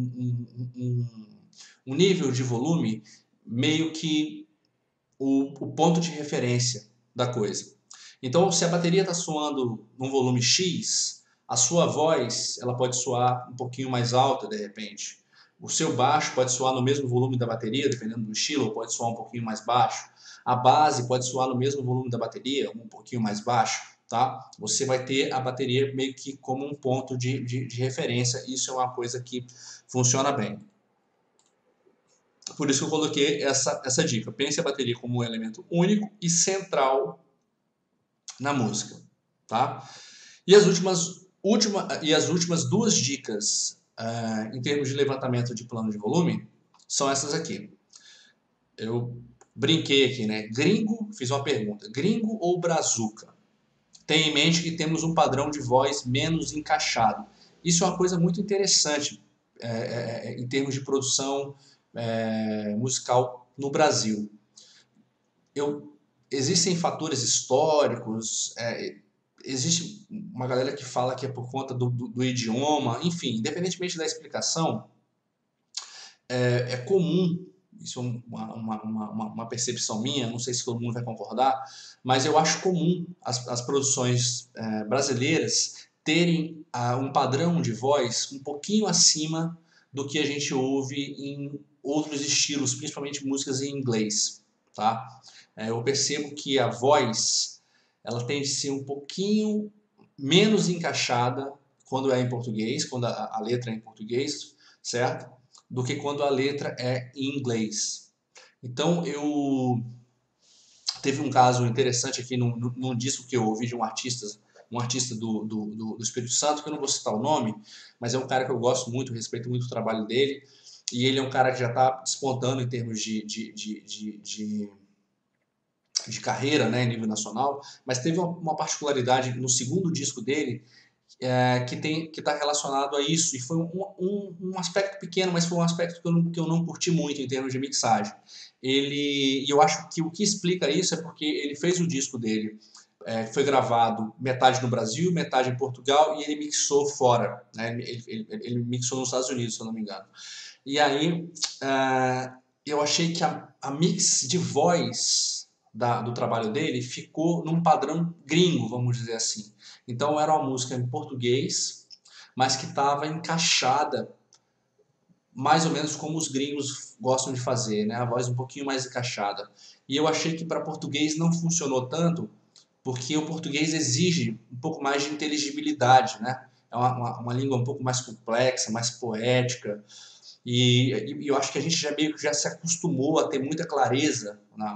um nível de volume meio que o ponto de referência da coisa. Então, se a bateria está soando num volume X, a sua voz ela pode soar um pouquinho mais alta de repente. O seu baixo pode soar no mesmo volume da bateria, dependendo do estilo, ou pode soar um pouquinho mais baixo. A base pode soar no mesmo volume da bateria, um pouquinho mais baixo, tá? Você vai ter a bateria meio que como um ponto de referência. Isso é uma coisa que funciona bem. Por isso que eu coloquei essa dica. Pense a bateria como um elemento único e central na música, tá? E as últimas duas dicas em termos de levantamento de plano de volume são essas aqui. Eu brinquei aqui, né? Gringo, fiz uma pergunta. Gringo ou brazuca? Tenha em mente que temos um padrão de voz menos encaixado. Isso é uma coisa muito interessante em termos de produção musical no Brasil. Existem fatores históricos, existe uma galera que fala que é por conta do idioma, enfim, independentemente da explicação, é comum, isso é uma percepção minha, não sei se todo mundo vai concordar, mas eu acho comum as produções brasileiras terem um padrão de voz um pouquinho acima do que a gente ouve em outros estilos, principalmente músicas em inglês, tá? Eu percebo que a voz, ela tende a ser um pouquinho menos encaixada quando é em português, quando a letra é em português, certo? Do que quando a letra é em inglês. Então, teve um caso interessante aqui num disco que eu ouvi de um artista do Espírito Santo, que eu não vou citar o nome, mas é um cara que eu gosto muito, respeito muito o trabalho dele, e ele é um cara que já está despontando em termos de carreira, né, em nível nacional, mas teve uma particularidade no segundo disco dele, que está relacionado a isso, e foi um aspecto pequeno, mas foi um aspecto que eu não curti muito em termos de mixagem. E eu acho que o que explica isso é porque ele fez o disco dele, foi gravado metade no Brasil, metade em Portugal, e ele mixou fora, né? Ele mixou nos Estados Unidos, se eu não me engano. E aí eu achei que a mix de voz do trabalho dele ficou num padrão gringo, vamos dizer assim. Então era uma música em português, mas que estava encaixada mais ou menos como os gringos gostam de fazer, né? A voz um pouquinho mais encaixada. E eu achei que para português não funcionou tanto, porque o português exige um pouco mais de inteligibilidade, né? É uma língua um pouco mais complexa, mais poética, e eu acho que a gente já meio que já se acostumou a ter muita clareza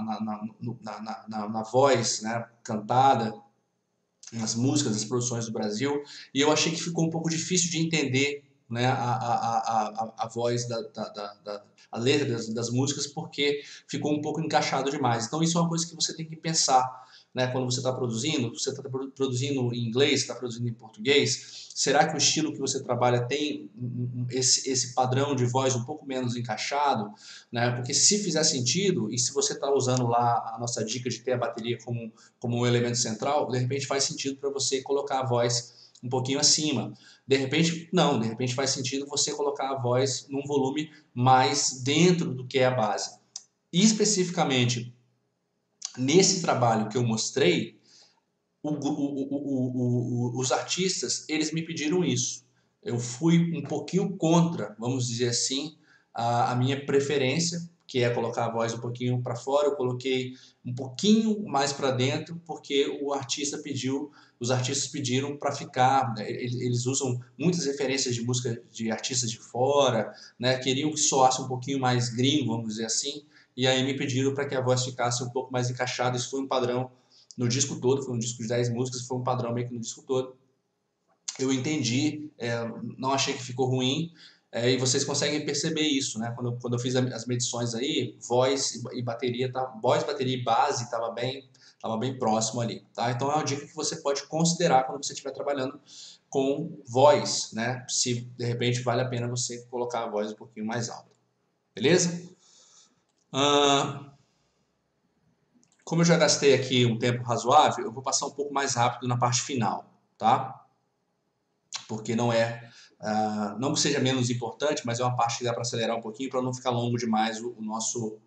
na voz, né, cantada, nas músicas, das produções do Brasil, e eu achei que ficou um pouco difícil de entender, né, a voz, a letra das músicas, porque ficou um pouco encaixado demais. Então isso é uma coisa que você tem que pensar, né, quando você está produzindo em inglês, está produzindo em português. Será que o estilo que você trabalha tem esse padrão de voz um pouco menos encaixado, né? Porque se fizer sentido, e se você está usando lá a nossa dica de ter a bateria como um elemento central, de repente faz sentido para você colocar a voz um pouquinho acima. De repente, não, de repente faz sentido você colocar a voz num volume mais dentro do que é a base. E especificamente, nesse trabalho que eu mostrei, os artistas, eles me pediram isso. Eu fui um pouquinho contra, vamos dizer assim, a minha preferência, que é colocar a voz um pouquinho para fora. Eu coloquei um pouquinho mais para dentro, porque os artistas pediram para ficar, né? Eles usam muitas referências de música de artistas de fora, né? Queriam que soasse um pouquinho mais gringo, vamos dizer assim, e aí me pediram para que a voz ficasse um pouco mais encaixada. Isso foi um padrão no disco todo, foi um disco de 10 músicas, foi um padrão meio que no disco todo. Eu entendi, não achei que ficou ruim, e vocês conseguem perceber isso, né? Quando eu fiz as medições aí, voz e bateria, voz, bateria e base estava bem próximo ali, tá? Então é uma dica que você pode considerar quando você estiver trabalhando com voz, né? Se de repente vale a pena você colocar a voz um pouquinho mais alta, beleza? Como eu já gastei aqui um tempo razoável, eu vou passar um pouco mais rápido na parte final, tá? Porque não que seja menos importante, mas é uma parte que dá para acelerar um pouquinho para não ficar longo demais o nosso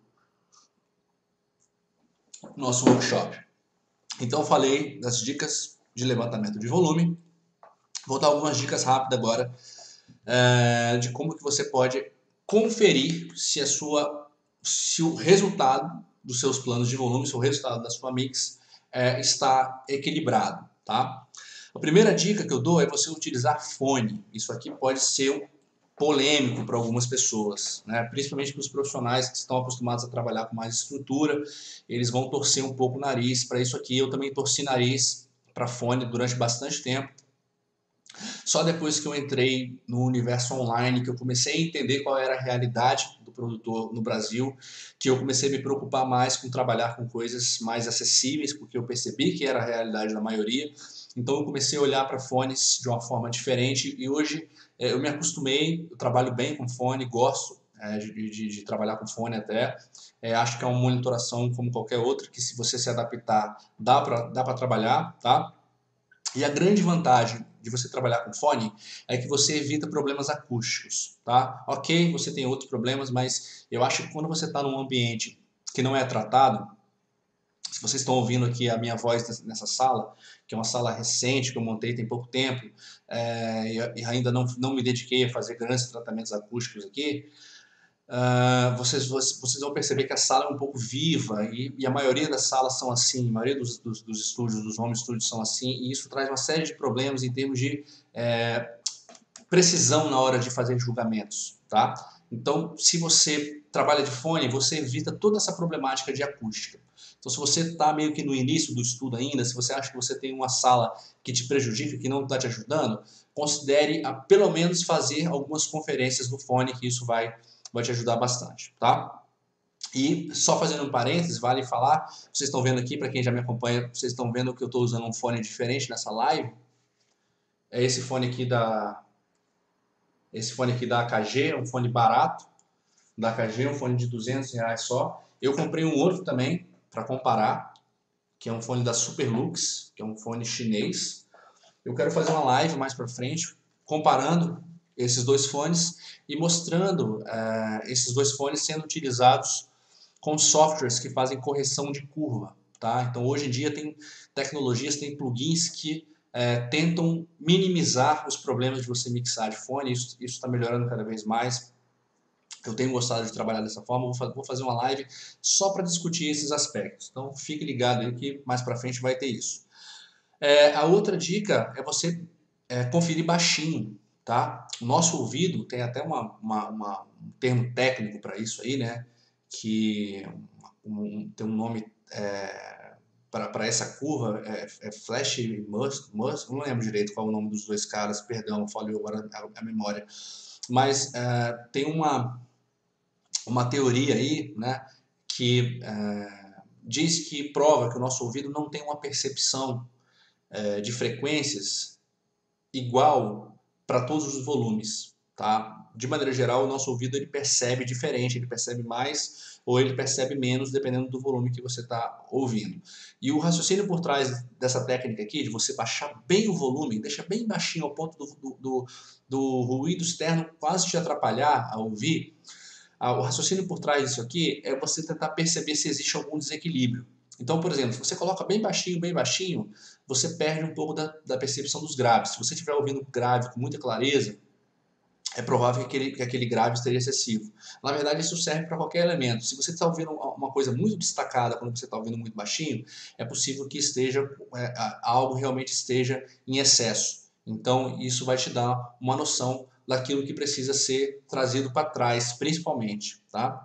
workshop. Então, eu falei das dicas de levantamento de volume. Vou dar algumas dicas rápidas agora de como que você pode conferir se o resultado dos seus planos de volume, se o resultado da sua mix está equilibrado, tá? A primeira dica que eu dou é você utilizar fone. Isso aqui pode ser polêmico para algumas pessoas, né? Principalmente para os profissionais que estão acostumados a trabalhar com mais estrutura, eles vão torcer um pouco o nariz para isso aqui. Eu também torci nariz para fone durante bastante tempo. Só depois que eu entrei no universo online, que eu comecei a entender qual era a realidade do produtor no Brasil, que eu comecei a me preocupar mais com trabalhar com coisas mais acessíveis, porque eu percebi que era a realidade da maioria. Então eu comecei a olhar para fones de uma forma diferente, e hoje eu me acostumei, eu trabalho bem com fone, gosto de trabalhar com fone até. Acho que é uma monitoração como qualquer outra, que se você se adaptar, dá para trabalhar, tá? E a grande vantagem de você trabalhar com fone é que você evita problemas acústicos, tá? Ok, você tem outros problemas, mas eu acho que quando você está num ambiente que não é tratado, Se vocês estão ouvindo aqui a minha voz nessa sala, que é uma sala recente que eu montei tem pouco tempo, e ainda não me dediquei a fazer grandes tratamentos acústicos aqui, vocês vão perceber que a sala é um pouco viva, e a maioria das salas são assim, a maioria dos estúdios, dos home studios são assim, e isso traz uma série de problemas em termos de precisão na hora de fazer julgamentos, tá? Então, se você trabalha de fone, você evita toda essa problemática de acústica. Então, se você está meio que no início do estudo ainda, se você acha que você tem uma sala que te prejudica, que não está te ajudando, considere pelo menos fazer algumas conferências no fone, que isso vai te ajudar bastante, tá? E só fazendo um parênteses, vale falar, vocês estão vendo aqui, para quem já me acompanha, vocês estão vendo que eu estou usando um fone diferente nessa live. É esse fone aqui da AKG, um fone barato da AKG, um fone de R$200 só. Eu comprei um outro também para comparar, que é um fone da Superlux, que é um fone chinês. Eu quero fazer uma live mais para frente comparando esses dois fones e mostrando esses dois fones sendo utilizados com softwares que fazem correção de curva, tá? Então hoje em dia tem tecnologias, tem plugins que tentam minimizar os problemas de você mixar de fone. Isso está melhorando cada vez mais. Eu tenho gostado de trabalhar dessa forma. Vou fazer uma live só para discutir esses aspectos. Então fique ligado aí que mais para frente vai ter isso. A outra dica é você conferir baixinho, tá? O nosso ouvido tem até um termo técnico para isso aí, né? Que tem um nome para essa curva, Flash e Musk, não lembro direito qual é o nome dos dois caras, perdão, falhou agora a memória. Mas tem uma teoria aí, né, que diz que prova que o nosso ouvido não tem uma percepção de frequências igual para todos os volumes, tá? De maneira geral, o nosso ouvido ele percebe diferente, ele percebe mais ou ele percebe menos, dependendo do volume que você está ouvindo. E o raciocínio por trás dessa técnica aqui, de você baixar bem o volume, deixa bem baixinho ao ponto do ruído externo quase te atrapalhar a ouvir, o raciocínio por trás disso aqui é você tentar perceber se existe algum desequilíbrio. Então, por exemplo, se você coloca bem baixinho, você perde um pouco da percepção dos graves. Se você estiver ouvindo grave com muita clareza, é provável que aquele grave esteja excessivo. Na verdade, isso serve para qualquer elemento. Se você está ouvindo uma coisa muito destacada quando você está ouvindo muito baixinho, é possível que algo realmente esteja em excesso. Então, isso vai te dar uma noção daquilo que precisa ser trazido para trás, principalmente, tá?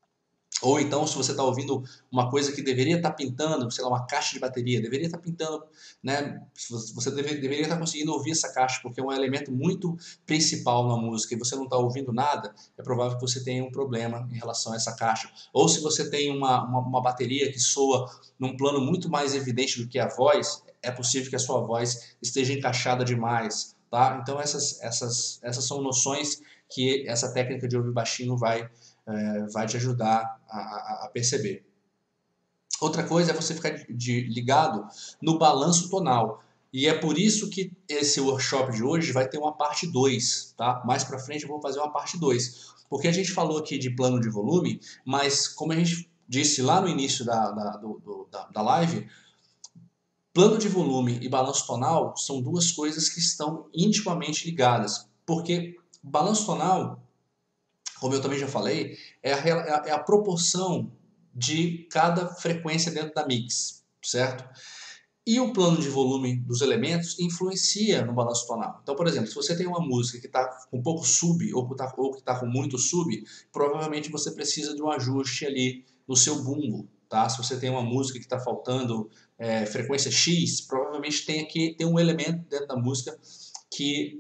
Ou então, se você está ouvindo uma coisa que deveria estar pintando, sei lá, uma caixa de bateria, deveria estar pintando, né? Você deveria estar conseguindo ouvir essa caixa, porque é um elemento muito principal na música, e você não está ouvindo nada, é provável que você tenha um problema em relação a essa caixa. Ou se você tem uma bateria que soa num plano muito mais evidente do que a voz, é possível que a sua voz esteja encaixada demais, tá? Então, essas são noções que essa técnica de ouvir baixinho vai te ajudar a perceber. Outra coisa é você ficar ligado no balanço tonal. E é por isso que esse workshop de hoje vai ter uma parte 2, tá? Mais para frente eu vou fazer uma parte 2. Porque a gente falou aqui de plano de volume, mas como a gente disse lá no início da live, plano de volume e balanço tonal são duas coisas que estão intimamente ligadas. Porque balanço tonal, como eu também já falei, é a proporção de cada frequência dentro da mix, certo? E o plano de volume dos elementos influencia no balanço tonal. Então, por exemplo, se você tem uma música que está com pouco sub ou que está com muito sub, provavelmente você precisa de um ajuste ali no seu bumbo, tá? Se você tem uma música que está faltando frequência X, provavelmente tem um elemento dentro da música que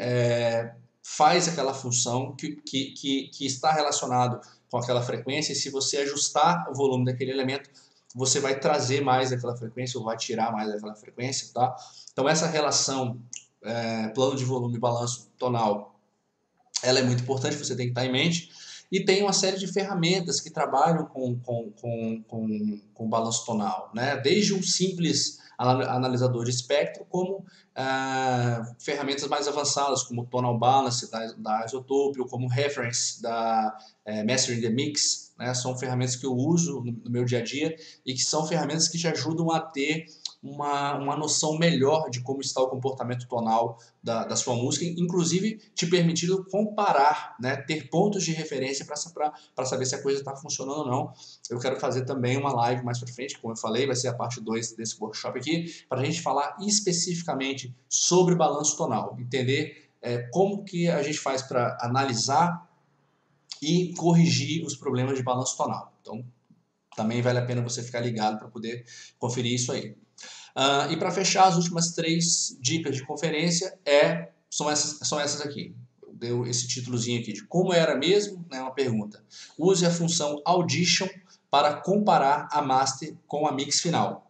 faz aquela função que está relacionado com aquela frequência, e se você ajustar o volume daquele elemento, você vai trazer mais daquela frequência ou vai tirar mais daquela frequência, tá? Então essa relação plano de volume e balanço tonal, ela é muito importante, você tem que estar em mente. E tem uma série de ferramentas que trabalham com balanço tonal, né? Desde um simples analisador de espectro, como ferramentas mais avançadas, como Tonal Balance da Isotope, ou como Reference da Mastering the Mix, né? São ferramentas que eu uso no meu dia a dia e que são ferramentas que te ajudam a ter uma noção melhor de como está o comportamento tonal da sua música, inclusive te permitindo comparar, né, ter pontos de referência para saber se a coisa está funcionando ou não. Eu quero fazer também uma live mais para frente, como eu falei, vai ser a parte 2 desse workshop aqui, para a gente falar especificamente sobre balanço tonal, entender como que a gente faz para analisar e corrigir os problemas de balanço tonal. Então, também vale a pena você ficar ligado para poder conferir isso aí. E para fechar, as últimas 3 dicas de conferência são essas aqui. Deu esse títulozinho aqui de como era mesmo, né, uma pergunta. Use a função Audition para comparar a master com a mix final.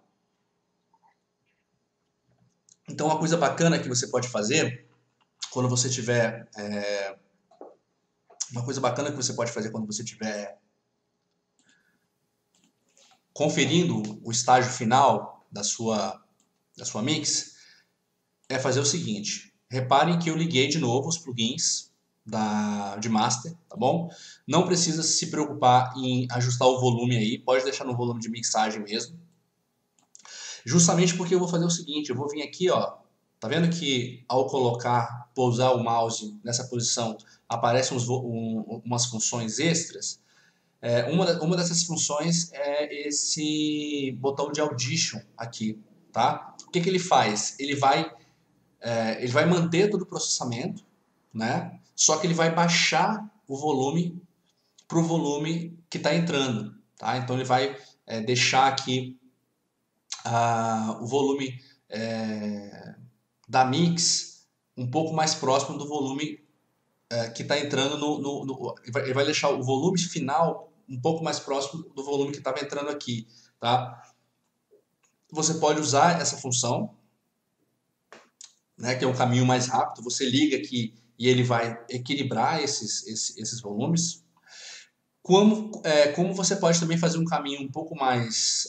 Então, uma coisa bacana que você pode fazer quando você tiver conferindo o estágio final da sua mix, é fazer o seguinte. Reparem que eu liguei de novo os plugins de master, tá bom? Não precisa se preocupar em ajustar o volume aí, pode deixar no volume de mixagem mesmo. Justamente porque eu vou fazer o seguinte, eu vou vir aqui, ó, tá vendo que ao pousar o mouse nessa posição, aparecem umas funções extras? Uma dessas funções é esse botão de Audition aqui, tá? O que ele faz? Ele vai manter todo o processamento, né? Só que ele vai baixar o volume para o volume que está entrando, tá? Então ele vai deixar aqui o volume da mix um pouco mais próximo do volume que está entrando ele vai deixar o volume final um pouco mais próximo do volume que estava entrando aqui, tá? Você pode usar essa função, né, que é um caminho mais rápido. Você liga aqui e ele vai equilibrar esses volumes. Como você pode também fazer um caminho um pouco mais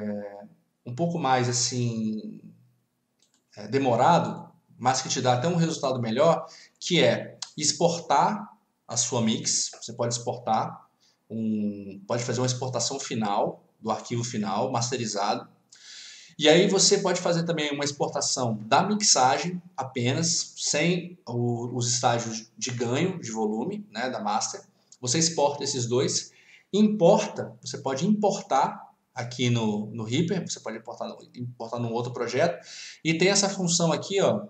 assim demorado, mas que te dá até um resultado melhor, que é exportar a sua mix. Você pode exportar, pode fazer uma exportação final do arquivo final, masterizado. E aí você pode fazer também uma exportação da mixagem apenas, sem os estágios de ganho de volume, né, da master. Você exporta esses dois, você pode importar aqui no Reaper, você pode importar num outro projeto, e tem essa função aqui, ó,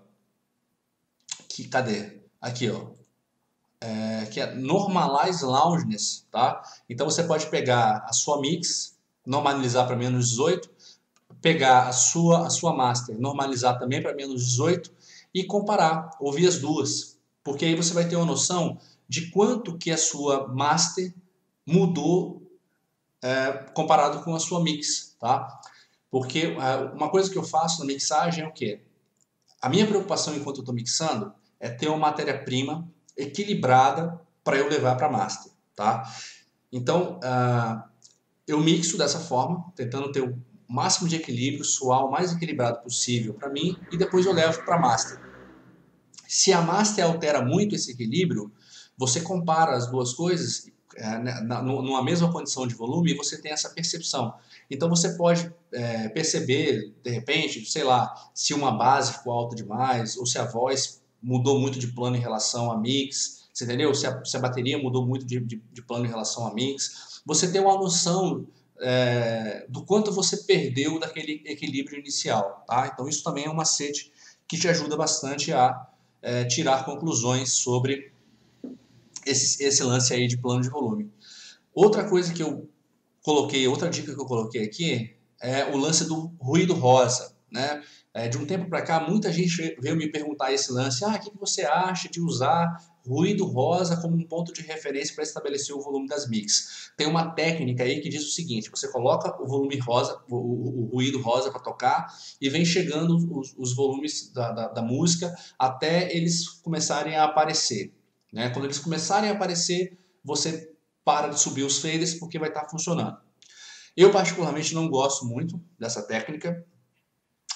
cadê? Aqui, ó, que é Normalize Loudness, tá? Então você pode pegar a sua mix, normalizar para menos 18, pegar a sua master, normalizar também para menos 18 e comparar, ouvir as duas, porque aí você vai ter uma noção de quanto que a sua master mudou comparado com a sua mix, tá? Porque uma coisa que eu faço na mixagem é o quê? A minha preocupação enquanto eu estou mixando é ter uma matéria-prima equilibrada para eu levar para master, tá? Então, eu mixo dessa forma, tentando ter o máximo de equilíbrio, soar o mais equilibrado possível para mim, e depois eu levo para master. Se a master altera muito esse equilíbrio, você compara as duas coisas numa mesma condição de volume e você tem essa percepção. Então você pode perceber, de repente, sei lá, se uma base ficou alta demais, ou se a voz mudou muito de plano em relação a mix, você entendeu? Se a bateria mudou muito de plano em relação a mix. Você tem uma noção do quanto você perdeu daquele equilíbrio inicial, tá? Então isso também é um macete que te ajuda bastante a tirar conclusões sobre esse lance aí de plano de volume. Outra coisa que eu coloquei, outra dica que eu coloquei aqui é o lance do ruído rosa, né? De um tempo para cá, muita gente veio me perguntar esse lance, o que você acha de usar ruído rosa como um ponto de referência para estabelecer o volume das mix? Tem uma técnica aí que diz o seguinte, você coloca o volume rosa, o ruído rosa para tocar e vem chegando os volumes da música até eles começarem a aparecer, né? Quando eles começarem a aparecer, você para de subir os faders porque vai estar funcionando. Eu particularmente não gosto muito dessa técnica.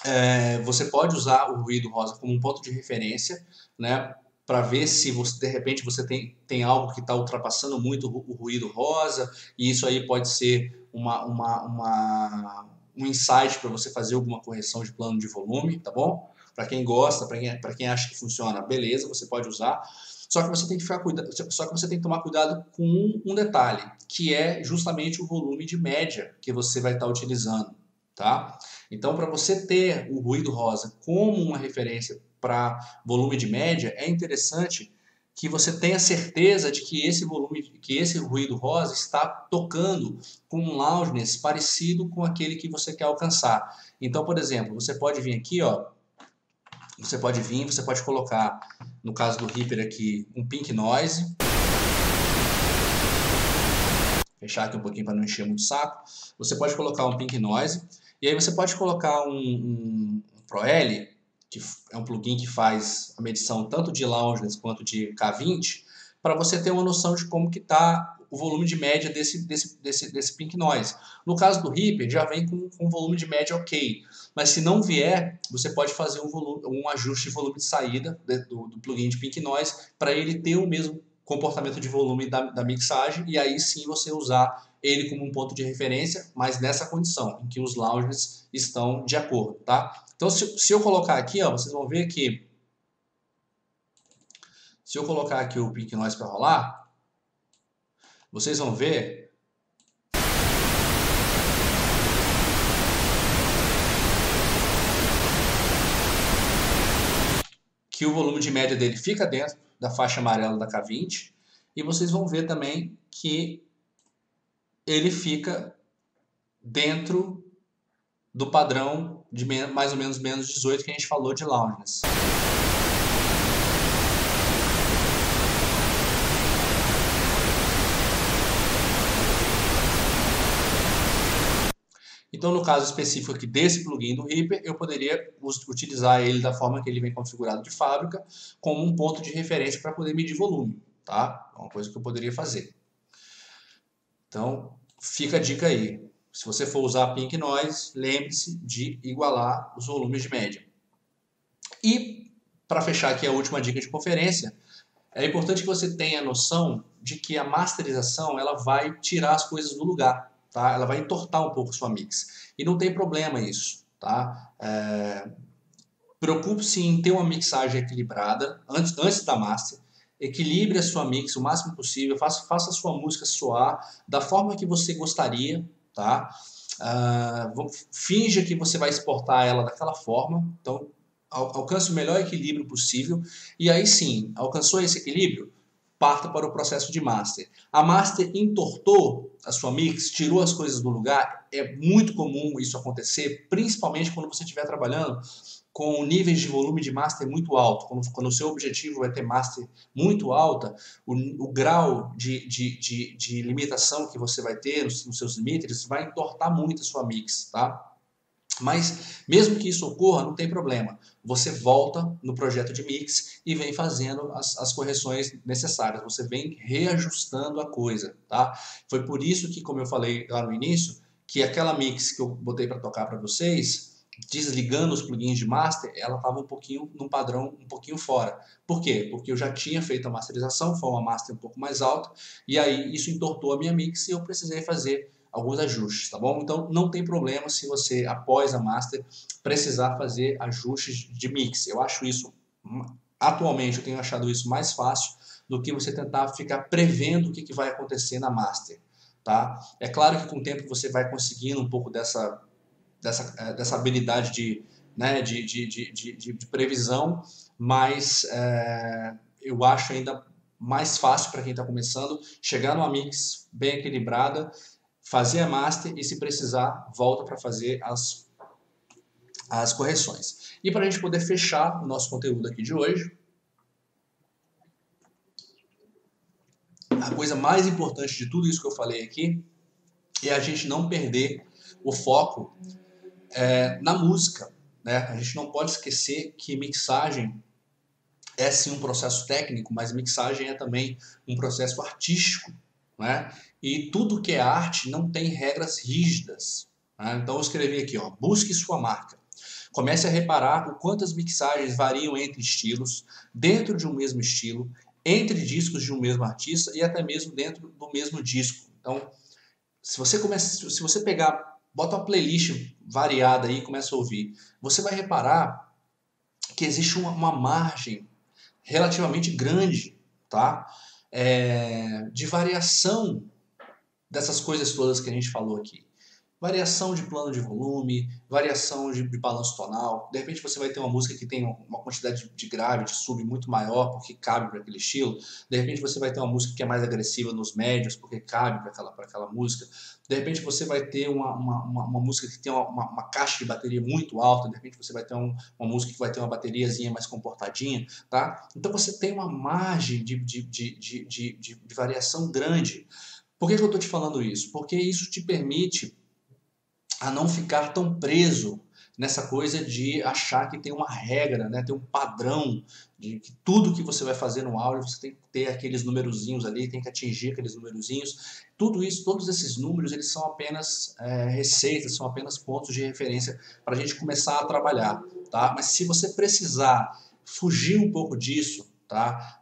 Você pode usar o ruído rosa como um ponto de referência, né, para ver se você, de repente você tem algo que está ultrapassando muito o ruído rosa, e isso aí pode ser um insight para você fazer alguma correção de plano de volume, tá bom? Para quem gosta, para quem acha que funciona, beleza, você pode usar. Só que você tem que só que você tem que tomar cuidado com um detalhe, que é justamente o volume de média que você vai estar utilizando, tá? Então, para você ter o ruído rosa como uma referência para volume de média, é interessante que você tenha certeza de que esse ruído rosa está tocando com um loudness parecido com aquele que você quer alcançar. Então, por exemplo, você pode vir aqui, ó, você pode colocar, no caso do Reaper aqui, um pink noise. Fechar aqui um pouquinho para não encher muito o saco. Você pode colocar um pink noise. E aí você pode colocar um ProL, que é um plugin que faz a medição tanto de loudness quanto de K20, para você ter uma noção de como que está o volume de média desse pink noise. No caso do Reaper, já vem com um volume de média ok. Mas se não vier, você pode fazer um ajuste de volume de saída do plugin de pink noise para ele ter o mesmo comportamento de volume da mixagem, e aí sim você usar ele como um ponto de referência, mas nessa condição, em que os loudness estão de acordo, tá? Então, se eu colocar aqui, ó, vocês vão ver que se eu colocar aqui o pink noise para rolar, vocês vão ver que o volume de média dele fica dentro da faixa amarela da K20, e vocês vão ver também que ele fica dentro do padrão de mais ou menos menos 18 que a gente falou de loudness. Então, no caso específico aqui desse plugin do Reaper, eu poderia utilizar ele da forma que ele vem configurado de fábrica, como um ponto de referência para poder medir volume, tá? É uma coisa que eu poderia fazer. Então, fica a dica aí. Se você for usar Pink Noise, lembre-se de igualar os volumes de média. E, para fechar aqui a última dica de conferência, é importante que você tenha a noção de que a masterização ela vai tirar as coisas do lugar, tá? Ela vai entortar um pouco a sua mix. E não tem problema isso, tá? Preocupe-se em ter uma mixagem equilibrada antes da master. Equilibre a sua mix o máximo possível, faça a sua música soar da forma que você gostaria, tá? Finja que você vai exportar ela daquela forma, então alcance o melhor equilíbrio possível, e aí sim, alcançou esse equilíbrio, parta para o processo de master. A master entortou a sua mix, tirou as coisas do lugar, é muito comum isso acontecer, principalmente quando você estiver trabalhando com níveis de volume de master muito alto. Quando o seu objetivo é ter master muito alta, o grau de limitação que você vai ter nos seus limites vai entortar muito a sua mix, tá? Mas, mesmo que isso ocorra, não tem problema. Você volta no projeto de mix e vem fazendo as correções necessárias. Você vem reajustando a coisa, tá? Foi por isso que, como eu falei lá no início, que aquela mix que eu botei para tocar para vocês, desligando os plugins de master, ela estava num padrão um pouquinho fora. Por quê? Porque eu já tinha feito a masterização, foi uma master um pouco mais alta, e aí isso entortou a minha mix e eu precisei fazer alguns ajustes, tá bom? Então não tem problema se você, após a master, precisar fazer ajustes de mix. Eu acho isso, atualmente eu tenho achado isso mais fácil do que você tentar ficar prevendo o que vai acontecer na master, tá? É claro que com o tempo você vai conseguindo um pouco dessa habilidade de previsão, mas eu acho ainda mais fácil para quem está começando chegar numa mix bem equilibrada, fazer a master e, se precisar, volta para fazer as correções. E para a gente poder fechar o nosso conteúdo aqui de hoje, a coisa mais importante de tudo isso que eu falei aqui é a gente não perder o foco na música, né? A gente não pode esquecer que mixagem é sim um processo técnico, mas mixagem é também um processo artístico, né? E tudo que é arte não tem regras rígidas, né? Então eu escrevi aqui, ó, busque sua marca. Comece a reparar o quanto as mixagens variam entre estilos, dentro de um mesmo estilo, entre discos de um mesmo artista e até mesmo dentro do mesmo disco. Então, se você pegar, bota uma playlist variada aí e começa a ouvir, você vai reparar que existe uma margem relativamente grande, tá? De variação dessas coisas todas que a gente falou aqui. Variação de plano de volume, variação de balanço tonal. De repente você vai ter uma música que tem uma quantidade de grave, de sub muito maior, porque cabe para aquele estilo. De repente você vai ter uma música que é mais agressiva nos médios, porque cabe para aquela música. De repente você vai ter uma música que tem uma caixa de bateria muito alta. De repente você vai ter uma música que vai ter uma bateriazinha mais comportadinha. Tá? Então você tem uma margem de variação grande. Por que eu estou te falando isso? Porque isso te permite a não ficar tão preso nessa coisa de achar que tem uma regra, né? Tem um padrão de que tudo que você vai fazer no áudio você tem que ter aqueles numerozinhos ali, tem que atingir aqueles numerozinhos. Tudo isso, todos esses números, eles são apenas receitas, são apenas pontos de referência para a gente começar a trabalhar, tá? Mas se você precisar fugir um pouco disso, tá?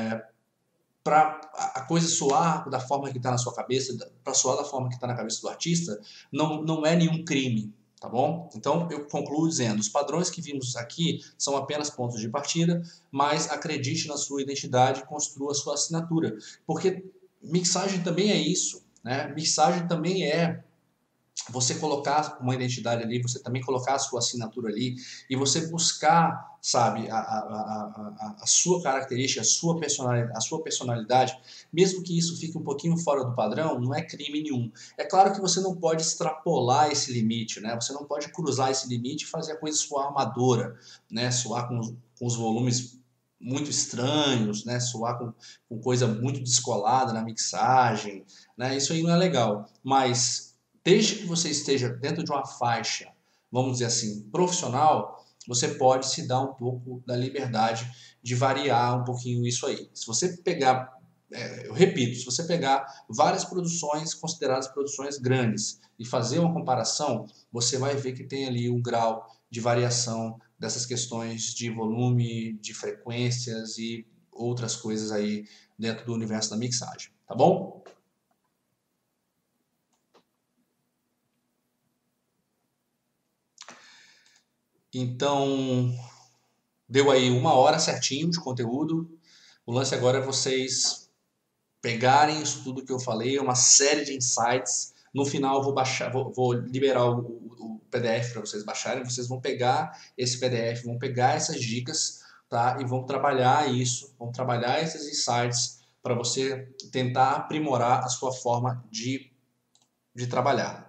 Para a coisa soar da forma que está na sua cabeça, para soar da forma que está na cabeça do artista, não é nenhum crime, tá bom? Então eu concluo dizendo, os padrões que vimos aqui são apenas pontos de partida, mas acredite na sua identidade e construa a sua assinatura, porque mixagem também é isso, né? Mixagem também é você colocar uma identidade ali, você também colocar a sua assinatura ali e você buscar, sabe, a sua característica, a sua personalidade, mesmo que isso fique um pouquinho fora do padrão, não é crime nenhum. É claro que você não pode extrapolar esse limite, né? Você não pode cruzar esse limite e fazer a coisa soar amadora, né? Soar com os volumes muito estranhos, né? Soar com coisa muito descolada na mixagem, né? Isso aí não é legal, mas desde que você esteja dentro de uma faixa, vamos dizer assim, profissional, você pode se dar um pouco da liberdade de variar um pouquinho isso aí. Se você pegar, eu repito, se você pegar várias produções consideradas produções grandes e fazer uma comparação, você vai ver que tem ali um grau de variação dessas questões de volume, de frequências e outras coisas aí dentro do universo da mixagem, tá bom? Então, deu aí 1 hora certinho de conteúdo. O lance agora é vocês pegarem isso tudo que eu falei, uma série de insights. No final, eu vou liberar o PDF para vocês baixarem. Vocês vão pegar esse PDF, vão pegar essas dicas, tá? E vão trabalhar isso, vão trabalhar esses insights para você tentar aprimorar a sua forma de trabalhar.